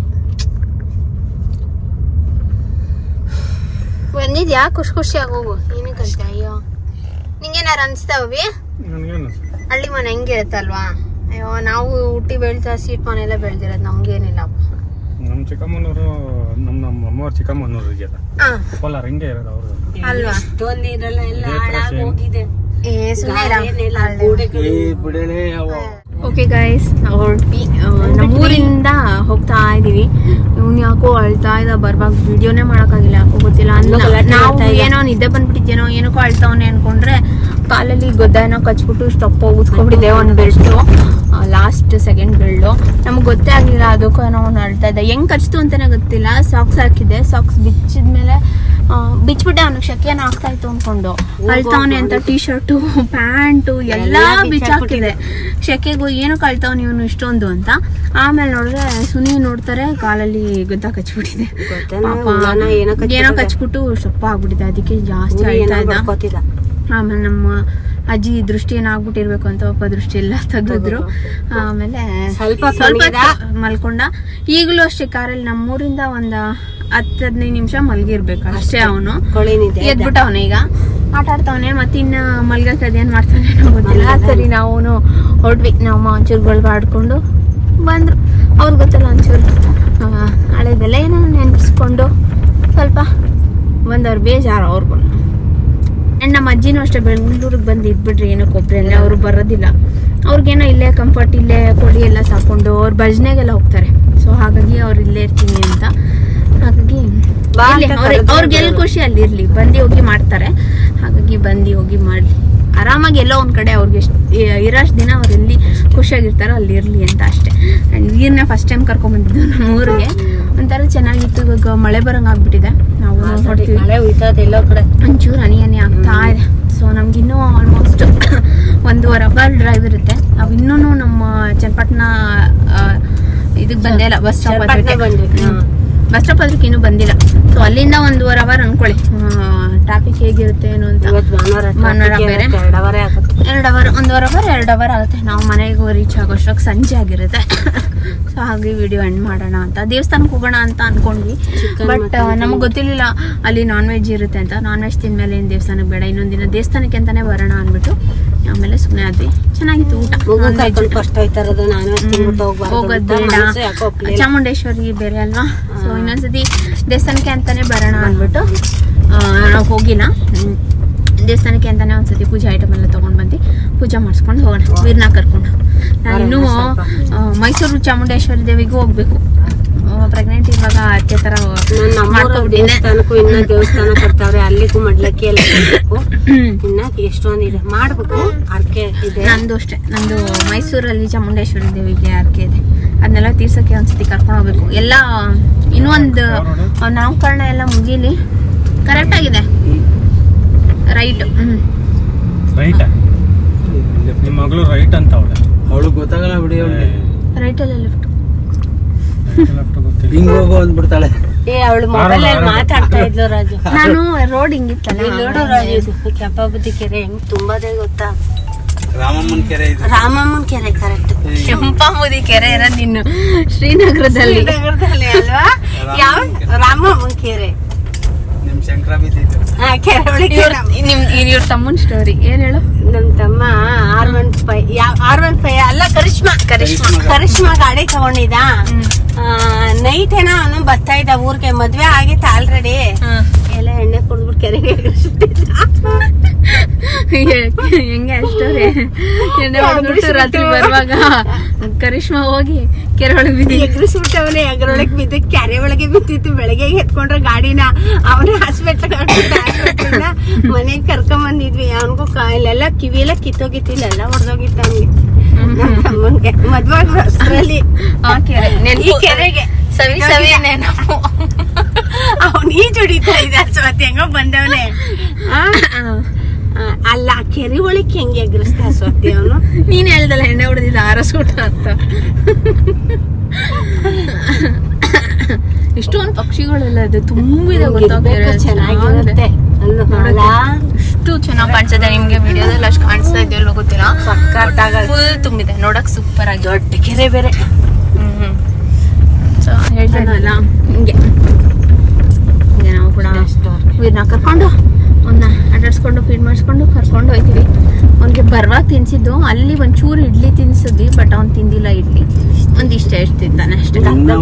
S2: ಬಂದಿದ್ಯಾ? ಖುಷಿ ಖುಷಿಯಾಗಿ ಹೋಗು. ಏನಕ್ಕಂತ? ಅಯ್ಯೋ ನಿಂಗೇನಾರು ಅನ್ಸ್ತಾವಿ? ಹಳ್ಳಿ ಮನೆ ಹೆಂಗಿರುತ್ತಲ್ವಾ? ಅಯ್ಯೋ ನಾವು ಹುಟ್ಟಿ ಬೆಳ್ತಾ ಸೀಟ್ ಮನೆ ಎಲ್ಲ ಬೆಳ್ದಿರೋದು, ನಮ್ಗೇನಿಲ್ಲ.
S5: ನಮ್ ಚಿಕ್ಕಮ್ಮನವರು ನಮ್ ನಮ್ಮ ಅಮ್ಮವ್ರ ಚಿಕ್ಕಮ್ಮನವರು ಇದೆಯಲ್ಲ ಕೋಲಾರ ಹಿಂಗೆ ಇರೋದು ಅವರು
S3: ಅಲ್ವಾ? ಅಷ್ಟೊಂದು ಇರಲ್ಲ, ಎಲ್ಲ ಹಾಳಾಗಿ ಹೋಗಿದೆ.
S1: ಓಕೆ ಗೈಸ್, ನಾವು ಹೊರಟ್ವಿ. ನಮ್ಮೂರಿಂದ ಹೋಗ್ತಾ ಇದೀವಿ. ಇವ್ನು ಯಾಕೋ ಅಳ್ತಾ ಇದ್ದ, ಬರ್ಬಾಗ ವಿಡಿಯೋನೇ ಮಾಡಕ್ಕಾಗಿಲ್ಲ, ಯಾಕೋ ಗೊತ್ತಿಲ್ಲ. ನಾವು ಏನೋ ನಿದ್ದೆ ಬಂದ್ಬಿಟ್ಟಿದ್ದೇನೋ, ಏನಕ್ಕೋ ಅಳ್ತಾವನೆ ಅನ್ಕೊಂಡ್ರೆ ಕಾಲಲ್ಲಿ ಗೊದ್ದ ಏನೋ ಕಚ್ಬಿಟ್ಟು ಸ್ಟಪ್ ಊದ್ಕೊಂಡ್ಬಿಟ್ಟಿದೆ. ಒಂದು ಬೆಲ್ಟು, ಲಾಸ್ಟ್ ಸೆಕೆಂಡ್ ಬೆಲ್ಟು. ನಮ್ಗೆ ಗೊತ್ತೇ ಆಗ್ಲಿಲ್ಲ, ಅದಕ್ಕೂ ಏನೋ ಅವ್ನು ಅಳ್ತಾ ಇದ್ದ. ಹೆಂಗ್ ಕಚ್ತು ಅಂತಾನೆ ಗೊತ್ತಿಲ್ಲ. ಸಾಕ್ಸ್ ಹಾಕಿದೆ, ಸಾಕ್ಸ್ ಬಿಚ್ಚಿದ್ಮೇಲೆ ಬಿಚ್ಬಿಟ್ಟೆ. ಅವ್ನಿಗೆ ಶೆಕೆನ ಆಗ್ತಾ ಇತ್ತು ಅನ್ಕೊಂಡು ಅಳ್ತಾವನೆ ಅಂತ ಟೀ ಶರ್ಟು ಪ್ಯಾಂಟು ಎಲ್ಲಾ ಬಿಚ್ಚಾಕ್ತಿದೆ. ಶೆಕೆಗೂ ಏನು ಕಳ್ತಾವ್ ಇವನು ಇಷ್ಟೊಂದು ಅಂತ. ಆಮೇಲೆ ನೋಡಿದ್ರೆ ಸುನಿ ನೋಡ್ತಾರೆ, ಕಾಲಲ್ಲಿ ಗೊತ್ತಾ ಕಚ್ಬಿಟ್ಟಿದೆ. ಏನೋ ಕಚ್ಬಿಟ್ಟು ಸೊಪ್ಪ ಆಗ್ಬಿಟ್ಟಿದೆ, ಅದಕ್ಕೆ ಜಾಸ್ತಿ ಅಳ್ತಾ ಇದ್ದ. ಆಮೇಲೆ ನಮ್ಮ ಅಜ್ಜಿ ದೃಷ್ಟಿ ಏನಾಗ್ಬಿಟ್ಟಿರ್ಬೇಕು ಅಂತ ಪಾಪ ದೃಷ್ಟಿ ಎಲ್ಲ ತೆಗೆದ್ರು. ಆಮೇಲೆ ಸ್ವಲ್ಪ ಸ್ವಲ್ಪ ಮಲ್ಕೊಂಡ. ಈಗಲೂ ಅಷ್ಟೇ ಕಾರಲ್ಲಿ ನಮ್ಮೂರಿಂದ ಒಂದ್ ಹತ್ತು ಹದಿನೈದು ನಿಮಿಷ ಮಲ್ಗಿರ್ಬೇಕು ಅಷ್ಟೇ. ಅವನು ಎದ್ಬಿಟ್ಟ ಅವನ ಈಗ ಆಟ ಆಡ್ತಾವನೆ. ಮತ್ತೆ ಇನ್ನ ಮಲ್ಗಕ್ ಅದೇನ್ ಮಾಡ್ತಾನೆ ಗೊತ್ತಿಲ್ಲ. ಸರಿ ನಾವು ಹೊರಟ್ವಿ. ನಮ್ಮ ಒಂಚೂರುಗಳು ಆಡ್ಕೊಂಡು ಬಂದ್ರು. ಅವ್ರಿಗೆ ಗೊತ್ತಲ್ಲ ಒಂಚೂರು ಹಳೆದೆಲ್ಲ ಏನೋ ನೆನ್ಪಿಸ್ಕೊಂಡು ಸ್ವಲ್ಪ ಬಂದವ್ರು ಬೇಜಾರು ಅವ್ರಿಗೂ. ಆ್ಯಂಡ್ ನಮ್ಮ ಅಜ್ಜಿನೂ ಅಷ್ಟೇ ಬೆಂಗಳೂರಿಗೆ ಬಂದು ಇದ್ಬಿಟ್ರಿ ಏನೋ ಕೊಬ್ಬರಿ ಅವ್ರು ಬರೋದಿಲ್ಲ. ಅವ್ರಿಗೇನೋ ಇಲ್ಲೇ ಕಂಫರ್ಟ್, ಇಲ್ಲೇ ಕೊಡಿ ಎಲ್ಲ ಸಾಕೊಂಡು ಅವ್ರು ಭಜನೆಗೆಲ್ಲ ಹೋಗ್ತಾರೆ. ಸೊ ಹಾಗಾಗಿ ಅವ್ರು ಇಲ್ಲೇ ಇರ್ತೀನಿ ಅಂತ. ಹಾಗಾಗಿ ಅವ್ರಿಗೆಲ್ಲ ಖುಷಿ ಅಲ್ಲಿ ಇರ್ಲಿ, ಬಂದು ಹೋಗಿ ಮಾಡ್ತಾರೆ. ಹಾಗಾಗಿ ಬಂದು ಹೋಗಿ ಮಾಡ್ಲಿ, ಆರಾಮಾಗಿ ಎಲ್ಲೋ ಒಂದ್ ಕಡೆ ಅವ್ರಿಗೆ ಎಷ್ಟು ಇರೋಷ್ಟು ದಿನ ಅವ್ರು ಎಲ್ಲಿ ಖುಷಿಯಾಗಿರ್ತಾರೋ ಅಲ್ಲಿ ಇರ್ಲಿ ಅಂತ ಅಷ್ಟೇ. ಆ್ಯಂಡ್ ನೀರನ್ನ ಫಸ್ಟ್ ಟೈಮ್ ಕರ್ಕೊಂಡ್ ಬಂದಿದ್ದು ನಮ್ಮ ಊರಿಗೆ. ಒಂಥರ ಚೆನ್ನಾಗಿತ್ತು. ಇವಾಗ ಮಳೆ ಬರಂಗ್ ಆಗ್ಬಿಟ್ಟಿದೆ. ನಾವು ನೋಡ್ತೀವಿ ಒಂಚೂರು ಹನಿ ಹನಿ ಆಗ್ತಾ ಇದೆ. ಸೊ ನಮ್ಗೆ ಇನ್ನೂ ಆಲ್ಮೋಸ್ಟ್ ಒಂದೂವರೆ ಅವರ್ ಡ್ರೈವ್ ಇರುತ್ತೆ. ನಾವು ಇನ್ನೂ ನಮ್ಮ ಚನ್ನಪಟ್ಟಣ ಇದಕ್ಕೆ ಬಂದೇ ಇಲ್ಲ, ಬಸ್ ಸ್ಟಾಪ್ ಹತ್ರಕ್ಕೆ ಬಸ್ ಸ್ಟಾಪ್ ಹತ್ರಕ್ಕೆ ಇನ್ನೂ ಬಂದಿಲ್ಲ. ಸೊ ಅಲ್ಲಿಂದ ಒಂದೂವರೆ ಅವರ್ ಅನ್ಕೊಳ್ಳಿ. ಟ್ರಾಫಿಕ್ ಹೇಗಿರುತ್ತೆ ಏನು ಅಂತ. ಭಾನುವಾರ ಬೇರೆ ಎರಡು ಅವರ್ ಒಂದೂವರೆ ಅವರ್ ಎರಡು ಅವರ್ ಆಗುತ್ತೆ. ನಾವು ಮನೆಗೆ ರೀಚ್ ಆಗೋಷ್ಟಕ್ಕೆ ಸಂಜೆ ಆಗಿರುತ್ತೆ. ಸೊ ಹಾಗೆ ವಿಡಿಯೋ ಎಂಡ್ ಮಾಡೋಣ ಅಂತ ದೇವಸ್ಥಾನಕ್ಕೆ ಹೋಗೋಣ ಅಂತ ಅನ್ಕೊಂಡ್ವಿ. ಬಟ್ ನಮಗೆ ಗೊತ್ತಿರಲಿಲ್ಲ ಅಲ್ಲಿ ನಾನ್ ವೆಜ್ ಇರುತ್ತೆ ಅಂತ. ನಾನ್ ವೆಜ್ ತಿಂದ್ಮೇಲೆ ಏನು ದೇವಸ್ಥಾನಕ್ಕೆ ಬೇಡ, ಇನ್ನೊಂದು ದಿನ ದೇವಸ್ಥಾನಕ್ಕೆ ಅಂತಾನೆ ಬರೋಣ ಅಂದ್ಬಿಟ್ಟು ಆಮೇಲೆ ಸುಮ್ಮನೆ ಆದ್ವಿ. ಚೆನ್ನಾಗಿತ್ತು ಊಟ. ಹೋಗೋದು ಬೇಡ, ಚಾಮುಂಡೇಶ್ವರಿ ಬೇರೆ ಅಲ್ವಾ. ಸೊ ಇನ್ನೊಂದ್ಸತಿ ದೇವಸ್ಥಾನಕ್ಕೆ ಅಂತಾನೆ ಬರೋಣ ಅಂದ್ಬಿಟ್ಟು ನಾವು ಹೋಗಿಲ್ಲ. ದೇವಸ್ಥಾನಕ್ಕೆ ಅಂತಾನೆ ಒಂದ್ಸತಿ ಪೂಜೆ ಐಟಮ್ ಎಲ್ಲ ತೊಗೊಂಡು ಬಂದು ಪೂಜೆ ಮಾಡಿಸ್ಕೊಂಡು ಹೋಗೋಣ ವೀರ್ನ ಕರ್ಕೊಂಡು. ನಾನು ಇನ್ನೂ ಮೈಸೂರು ಚಾಮುಂಡೇಶ್ವರಿ ದೇವಿಗೂ ಹೋಗ್ಬೇಕು. ಪ್ರೆಗ್ನೆಂಟ್ ಇವಾಗ ಅತ್ತೆ ತರ
S3: ದೇವಸ್ಥಾನಕ್ಕೂ ಇನ್ನ ದೇವಸ್ಥಾನ ಕೊಡ್ತಾವ್ರೆ, ಅಲ್ಲಿಗೂ ಮಡ್ಲಕ್ಕಿ ಎಲ್ಲ ಇನ್ನ ಎಷ್ಟೊಂದಿದೆ ಮಾಡ್ಬೇಕು. ಅರ್ಕೆ ಇದೆ
S1: ನಂದು ಅಷ್ಟೇ. ನಂದು ಮೈಸೂರಲ್ಲಿ ಚಾಮುಂಡೇಶ್ವರಿ ದೇವಿಗೆ ಅರ್ಕೆ ಇದೆ. ಅದನ್ನೆಲ್ಲ ತೀರ್ಸಕ್ಕೆ ಒಂದ್ಸತಿ ಕರ್ಕೊಂಡು ಹೋಗ್ಬೇಕು. ಎಲ್ಲ ಇನ್ನೂ ಒಂದು ನಾಮಕರಣ ಎಲ್ಲ ಮುಗೀಲಿ. ಕರೆಕ್ಟ್ ಆಗಿದೆ ರೈಟ್. Hmm
S5: right. ನಿಮ್ಮ ಮಗಳು ರೈಟ್ ಅಂತ ಅವಳು
S4: ಅವಳು ಗೊತ್ತಾಗಲ್ಲ ಬಿಡಿ. ಅವಳಿಗೆ
S1: ರೈಟ್ ಅಲ್ಲ ಲೆಫ್ಟ್
S4: ಹಿಂಗ್ ಹೋಗೋ ಅಂದ್ಬಿಡ್ತಾಳೆ.
S3: ಏ ಅವಳು ಮೊಬೈಲ್ ಅಲ್ಲಿ ಮಾತಾಡ್ತಾ ಇದ್ಲು ರಾಜು.
S1: ನಾನು ರೋಡ್ ಹಿಂಗಿತ್ತಲ್ಲ
S3: ನೋಡು ರಾಜು, ಕೆಂಪಾಬುದ್ದಿ ಕೆರೆ ಹೆಂಗ್ ತುಂಬಾದೇ ಗೊತ್ತಾ.
S4: ರಾಮಮ್ಮನ ಕೆರೆ ಇದೆ.
S3: ರಾಮಮ್ಮನ ಕೆರೆ ಕರೆಕ್ಟ್.
S1: ಕೆಂಪಾಬುದಿ ಕೆರೆ ಇರೋದು ಇನ್ನು ಶ್ರೀನಗರದಲ್ಲಿ
S3: ಶ್ರೀನಗರದಲ್ಲಿ ಅಲ್ವಾ? ಯಾವ ರಾಮಮ್ಮನ ಕೆರೆ
S4: ನಿಮ್ ಶಂಕರ ಬಿದ್ದಿದ್ದು.
S3: ಹಾ ಕೆರೆ ಒಳಗೆ
S1: ನಿಮ್ ಇವ್ರ ತಮ್ಮನ ಸ್ಟೋರಿ ಏನ್ ಹೇಳು.
S3: ನಮ್ ತಮ್ಮ ಆರ್ ಒನ್ ಫೈ ಯಾವ ಆರ್ ಒನ್ ಫೈ ಅಲ್ಲ ಕರಿಷ್ಮಾ ಕರಿಷ್ಮಾ ಕರಿಷ್ಮಾ ಗಾಡಿ ತಗೊಂಡಿದ್ದ. ನೈಟ್ ಏನೋ ಅವನು ಬರ್ತಾ ಇದ್ದ ಊರ್ಗೆ, ಮದ್ವೆ ಆಗಿತ್ತು ಆಲ್ರೆಡಿ. ಎಲ್ಲ ಎಣ್ಣೆ ಕುಡ್ದ್ಬಿಟ್ಟು ಕೆರೆಗೆ ಎಗರಿಸುತ್ತಿದ್ದ.
S2: ಹೆಂಗೆ ಅಷ್ಟೋರೆ ಎಣ್ಣೆ ಹೊಡೆದ್ಬಿಟ್ಟು ರಾತ್ರಿ ಬರುವಾಗ ಕರಿಷ್ಮಾ ಹೋಗಿ ಕೆರೆ ಒಳಗೆ ಬಿದ್ದು
S3: ಎಗರಿಸ್ಬಿಟ್ಟವನೇ. ಎಗರೊಳಗೆ ಬಿದ್ದು ಕೆರೆ ಒಳಗೆ ಬಿದ್ದಿತ್ತು. ಬೆಳಗ್ಗೆ ಎತ್ಕೊಂಡ್ರೆ ಗಾಡಿನ ಅವನೇ ಹಾಸ್ಪಿಟ್ಲ್ ಹಾಸ್ಪಿಟ್ಲಿಂದ ಮನೆಗೆ ಕರ್ಕೊಂಡ್ ಬಂದಿದ್ವಿ. ಅವನಿಗೂ ಇಲ್ಲೆಲ್ಲ ಕಿವಿ ಎಲ್ಲ ಕಿತ್ತೋಗಿತ್ತು, ಇಲ್ಲೆಲ್ಲ ಹೊಡೆದೋಗಿತ್ತು ಅವನಿಗೆ. ನಮ್ಮ ತಮ್ಮನ್ಗೆ ಮದ್ವೆ ಅಷ್ಟರಲ್ಲಿ ಈ ಕೆರೆಗೆ
S2: ಸವಿ ಸವಿ ನೆನಪು.
S3: ಅವನ್ ಈಜ್ ಹೊಡಿತಾ ಇದ್ದ ಸ್ವತ್ ಹೆಂಗೋ ಬಂದವನೇ. ಅಲ್ಲ ಕೆರೆ ಒಳಗೆ ಹೆಂಗೆ ಎಗರಿಸ್ತಾ ಸ್ವತ್ತಿ ಅವನು.
S2: ನೀನ್ ಹೇಳ್ದಲ್ಲ ಎಣ್ಣೆ ಹೊಡೆದಿದ್ದ ಆರಸ್ಕೊಟ ಅಂತ. ಇಷ್ಟೊಂದು ಪಕ್ಷಿಗಳೆಲ್ಲ ಇದೆ, ತುಂಬಿದೆ ಗೊತ್ತಾಗ್ತಿದೆ.
S3: ಚೆನ್ನಾಗಿರುತ್ತೆ
S2: ಎಷ್ಟು ಚೆನ್ನಾಗಿ ಕಾಣಿಸುತ್ತೆ. ನಿಮ್ಗೆ ವಿಡಿಯೋದಲ್ಲಿ ಅಷ್ಟು ಕಾಣಿಸ್ತಾ ಇದೆಯಲ್ಲ ಗೊತ್ತಿಲ್ಲ, ಫುಲ್ ತುಂಬಿದೆ, ನೋಡಕ್ ಸೂಪರ್ ಆಗಿ.
S3: ದೊಡ್ಡ ಕೆರೆ ಬೇರೆ.
S2: ಹ್ಮ್ ಸೊ ಹೇಳ್ತಾನಲ್ಲ ಹಿಂಗೆ ಹಿಂಗೆ ನಾವು ಕೂಡ ಇವ್ರನ್ನ ಕರ್ಕೊಂಡು ಅವನ್ನ ಆಟಾಡ್ಸ್ಕೊಂಡು ಫೀಡ್ ಮಾಡಿಸ್ಕೊಂಡು ಕರ್ಕೊಂಡು ಹೋಯ್ತೀವಿ. ಅವ್ನಿಗೆ ಬರುವಾಗ ತಿನ್ಸಿದ್ದು ಅಲ್ಲಿ ಒಂಚೂರು ಇಡ್ಲಿ ತಿನ್ಸಿದ್ವಿ, ಬಟ್ ಅವ್ನು ತಿಂದಿಲ್ಲ ಇಡ್ಲಿ. ಒಂದಿಷ್ಟ ಎಷ್ಟು ತಿಂತಾನೆ ಅಷ್ಟೇ.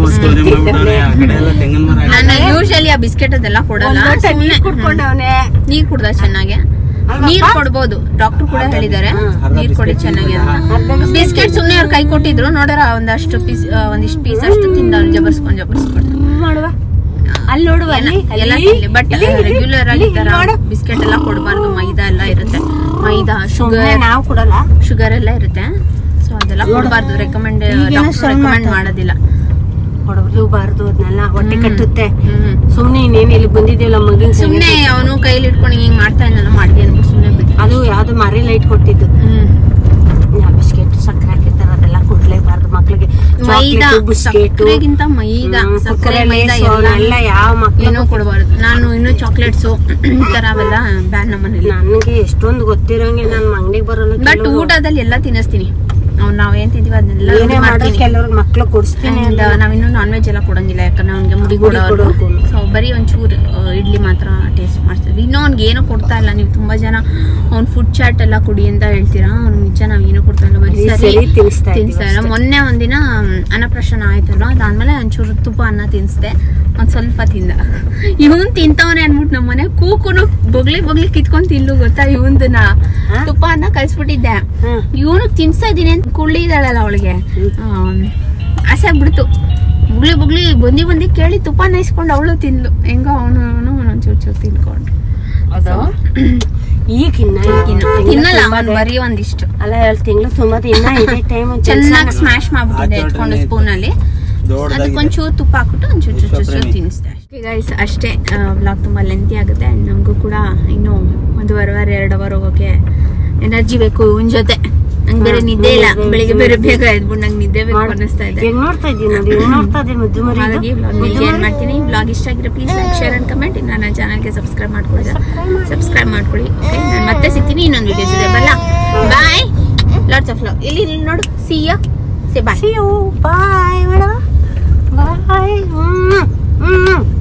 S2: ನಾನು ಯೂಶಲಿ ಆ ಬಿಸ್ಕೆಟ್ ಅದೆಲ್ಲ ಕೊಡಲ್ಲ,
S3: ಕುಡ್ಕೊಂಡವನೆ.
S2: ನೀರ್ ಕುಡ್ದ ಚೆನ್ನಾಗೆ. ನೀರ್ ಕೊಡ್ಬೋದು, ಡಾಕ್ಟರ್ ಕೂಡ ಹೇಳಿದ್ದಾರೆ ನೀರ್ ಕೊಡಿ ಚೆನ್ನಾಗಿ ಅಂತ. ಬಿಸ್ಕೆಟ್ ಸುಮ್ನೆ ಅವ್ರು ಕೈ ಕೊಟ್ಟಿದ್ರು, ನೋಡ್ರ ಒಂದಷ್ಟು ಪೀಸ್ ಒಂದಿಷ್ಟು ಪೀಸ್ ಅಷ್ಟು ತಿಂದ ಜಬರ್ಸ್ಕೊಂಡ್ ಜಬರ್ಸ್ಕೊಂಡು
S3: ಮಾಡುವ. ಅಲ್ಲಿ ನೋಡುವ
S2: ಎಲ್ಲ ತಿನ್ಲಿ, ಬಟ್ ರೆಗ್ಯುಲರ್ ಆಗಿ ತರ ಬಿಸ್ಕೆಟ್ ಎಲ್ಲ ಕೊಡಬಾರ್ದು. ಮೈದಾ ಎಲ್ಲ ಇರುತ್ತೆ, ಮೈದಾ ಶುಗರ್
S3: ನಾವು ಕೊಡಲ್ಲ,
S2: ಶುಗರ್ ಎಲ್ಲ ಇರುತ್ತೆ. ಸೊ ಅದೆಲ್ಲ ಕೊಡಬಾರ್ದು, ರೆಕಮೆಂಡ್ ರೆಕಮೆಂಡ್ ಮಾಡೋದಿಲ್ಲ.
S3: ಕೊಡಬಾರ್ದು, ಅದನ್ನೆಲ್ಲ ಹೊಟ್ಟೆ ಕಟ್ಟುತ್ತೆ. ಸುಮ್ನೆ ಇನ್ನೇನು ಇಲ್ಲಿ ಬಂದಿದ್ದೀವಲ್ಲ ಮಗಿನ
S2: ಸುಮ್ನೆ ಅವನು ಕೈಲಿ ಇಟ್ಕೊಂಡು ಹಿಂಗ್ ಮಾಡ್ತಾ ಇಲ್ಲ ಮಾಡಿ ಅನ್ಬಿಟ್ಟು ಸುಮ್ನೆ ಬಿಟ್ಟು.
S3: ಅದು ಯಾವ್ದು ಮರಿ ಲೈಟ್ ಕೊಟ್ಟಿದ್ದು.
S2: ಹ್ಮ್
S3: ಬಿಸ್ಕೆಟ್ ಸಕ್ಕರೆ ಹಾಕಿರ್ತಾರ, ಅದೆಲ್ಲ ಕೊಡ್ಲೇಬಾರ್ದು ಮಕ್ಳಿಗೆ.
S2: ಮೈದಾ ಸಕ್ಕರೆಗಿಂತ ಮೈದಾ ಸಕ್ಕರೆ ಮೈದಾ ಎಲ್ಲ
S3: ಯಾವ ಮಕ್ಳು
S2: ಏನೋ ಕೊಡಬಾರ್ದು. ನಾನು ಇನ್ನು ಚಾಕ್ಲೇಟ್ಸು ಈ ತರ ಅವೆಲ್ಲ ಬ್ಯಾನ್ ನಮ್ಮ ಮನೇಲಿ.
S3: ನನಗೆ ಎಷ್ಟೊಂದು ಗೊತ್ತಿರೋಂಗೆ ನಾನು ಅಂಗಡಿಗೆ ಬರೋಲ್ಲ,
S2: ಬಟ್ ಊಟದಲ್ಲಿ ಎಲ್ಲ ತಿನ್ನಿಸ್ತೀನಿ. ಅವ್ನು ನಾವೇನ್ ತಿಂತೀವಿ ಅದನ್ನೆಲ್ಲ ಮಾಡ್ತೀನಿ.
S3: ಕೆಲವ್ರಿಗೆ ಮಕ್ಳು ಕೊಡಿಸ್ತೀನಿ.
S2: ನಾವಿನ್ನು ನಾನ್ ವೆಜ್ ಎಲ್ಲ ಕೊಡಂಗಿಲ್ಲ, ಯಾಕಂದ್ರೆ ಅವ್ನಿಗೆ ಮುಡಿ ಕೊಡೋರು. ಸೊ ಬರೀ ಒಂಚೂರು ಇಡ್ಲಿ ಮಾತ್ರ ಟೇಸ್ಟ್ ಮಾಡ್ತೀವಿ. ಇನ್ನೂ ಅವ್ನಿಗೆ ಏನೋ ಕೊಡ್ತಾ ಇಲ್ಲ. ನೀವು ತುಂಬಾ ಜನ ಅವ್ನು ಫುಡ್ ಚಾಟ್ ಎಲ್ಲ ಕುಡಿ ಅಂತ ಹೇಳ್ತೀರಾ, ಅವ್ನು ನಿಜ ನಾವ್ ಏನೋ ಕೊಡ್ತಾ ಇಲ್ಲ, ಬರೀ ಸರಿ ತಿನ್ಸ್ತಾ ಇಲ್ಲ. ಮೊನ್ನೆ ಒಂದಿನ ಅನ್ನಪ್ರಾಶನ ಆಯ್ತಲ್ಲ, ಅದಾದ್ಮೇಲೆ ಒಂಚೂರು ತುಪ್ಪ ಅನ್ನ ತಿನ್ಸ್ದೆ, ಒಂದ್ ಸ್ವಲ್ಪ ತಿಂದ. ಇವನ್ ತಿಂತವನೆ ಅನ್ಬಿಟ್ಟು ನಮ್ಮನೆ ಕೂಕುನು ಬೊಗ್ಲಿ ಬೊಗ್ಲಿ ಕಿತ್ಕೊಂಡ್ ತಿನ್ಲು ಗೊತ್ತಾ. ಇವಂದನ್ನ ತುಪ್ಪ ಅನ್ನ ಕಲ್ಸ್ಬಿಟ್ಟಿದ್ದೆ, ಇವನು ತಿನ್ಸ್ತಾ ಇದೀನಿ ಅಂತ ಕುಳ್ಳಿ ಇದ್ದಾಳಲ್ಲ ಅವಳಿಗೆ ಆಸೆ ಆಗ್ಬಿಡ್ತು. ಬುಗ್ಲಿ ಬುಗ್ಲಿ ಬಂದಿ ಬಂದಿ ಕೇಳಿ ತುಪ್ಪ ನೈಸ್ಕೊಂಡು ಅವಳು ತಿನ್ಲು. ಹೆಂಗ ಅವನು ಅವನು ಒಂಚೂರು ಚೂರು ತಿನ್ಕೊಂಡು.
S3: ಈಗ
S2: ತಿನ್ನಲ್ಲ ಅವನು, ಬರೀ ಒಂದಿಷ್ಟು
S3: ಅಲ್ಲ ಎರಡು ತಿಂಗಳು ತುಂಬಾ ಇನ್ನ ಇದೆ ಟೈಮ್.
S2: ಚೆನ್ನಾಗಿ ಸ್ಮ್ಯಾಶ್ ಮಾಡ್ಬಿಟ್ಟಿದ್ದೆ ಎತ್ಕೊಂಡು ಸ್ಪೂನ್ ಅಲ್ಲಿ. ಅದಕ್ಕೊಂಚೂರು ತುಪ್ಪ ಹಾಕ್ಬಿಟ್ಟು ಒಂಚೂರು ಚೂರು ಚೂರು ತಿನ್ನಿಸ್ದೆ ಅಷ್ಟೇ ಗೈಸ್. ಅಷ್ಟೇ ಬ್ಲಾಗ್ ತುಂಬಾ ಲೆಂತಿ ಆಗುತ್ತೆ. ಅಂಡ್ ನಮಗೂ ಕೂಡ ಇನ್ನು ಒಂದೂವರೆ ವಾರ ಎರಡು ಅವರ್ ಹೋಗೋಕೆ ಎನರ್ಜಿ ಬೇಕು ಇವನ್ ಜೊತೆ. ನಂಗೆ ಬೇರೆ ನಿದ್ದೆ ಇಲ್ಲ, ಬೆಳಿಗ್ಗೆ ಬೇರೆ ಬೇಗ ಎದ್ಬಿಟ್ಟು ನಂಗೆ ನಿದ್ದೆ ಬೇಕು ಅನ್ನಿಸ್ತಾ ಇದೆ. ಹಾಗಾಗಿ ಬ್ಲಾಗ್ ಏನ್ ಮಾಡ್ತೀನಿ. ಬ್ಲಾಗ್ ಇಷ್ಟ ಆಗಿರೋ please like share and comment. ಇನ್ನು ನನ್ನ ಚಾನಲ್ಗೆ ಸಬ್ಸ್ಕ್ರೈಬ್ ಮಾಡ್ಕೊಳ್ಳಿ, ಸಬ್ಸ್ಕ್ರೈಬ್ ಮಾಡ್ಕೊಳ್ಳಿ. ಓಕೆ, ನಾನು ಮತ್ತೆ ಸಿಗ್ತೀನಿ ಇನ್ನೊಂದು ವಿಡಿಯೋಸ್ ಇದೆ. ಬಲ್ಲ ಬಾಯ್, ಲಾಟ್ಸ್ ಆಫ್ ಲವ್. ಇಲ್ಲಿ ನೋಡು, see you, say bye.
S3: Bye madam, bye.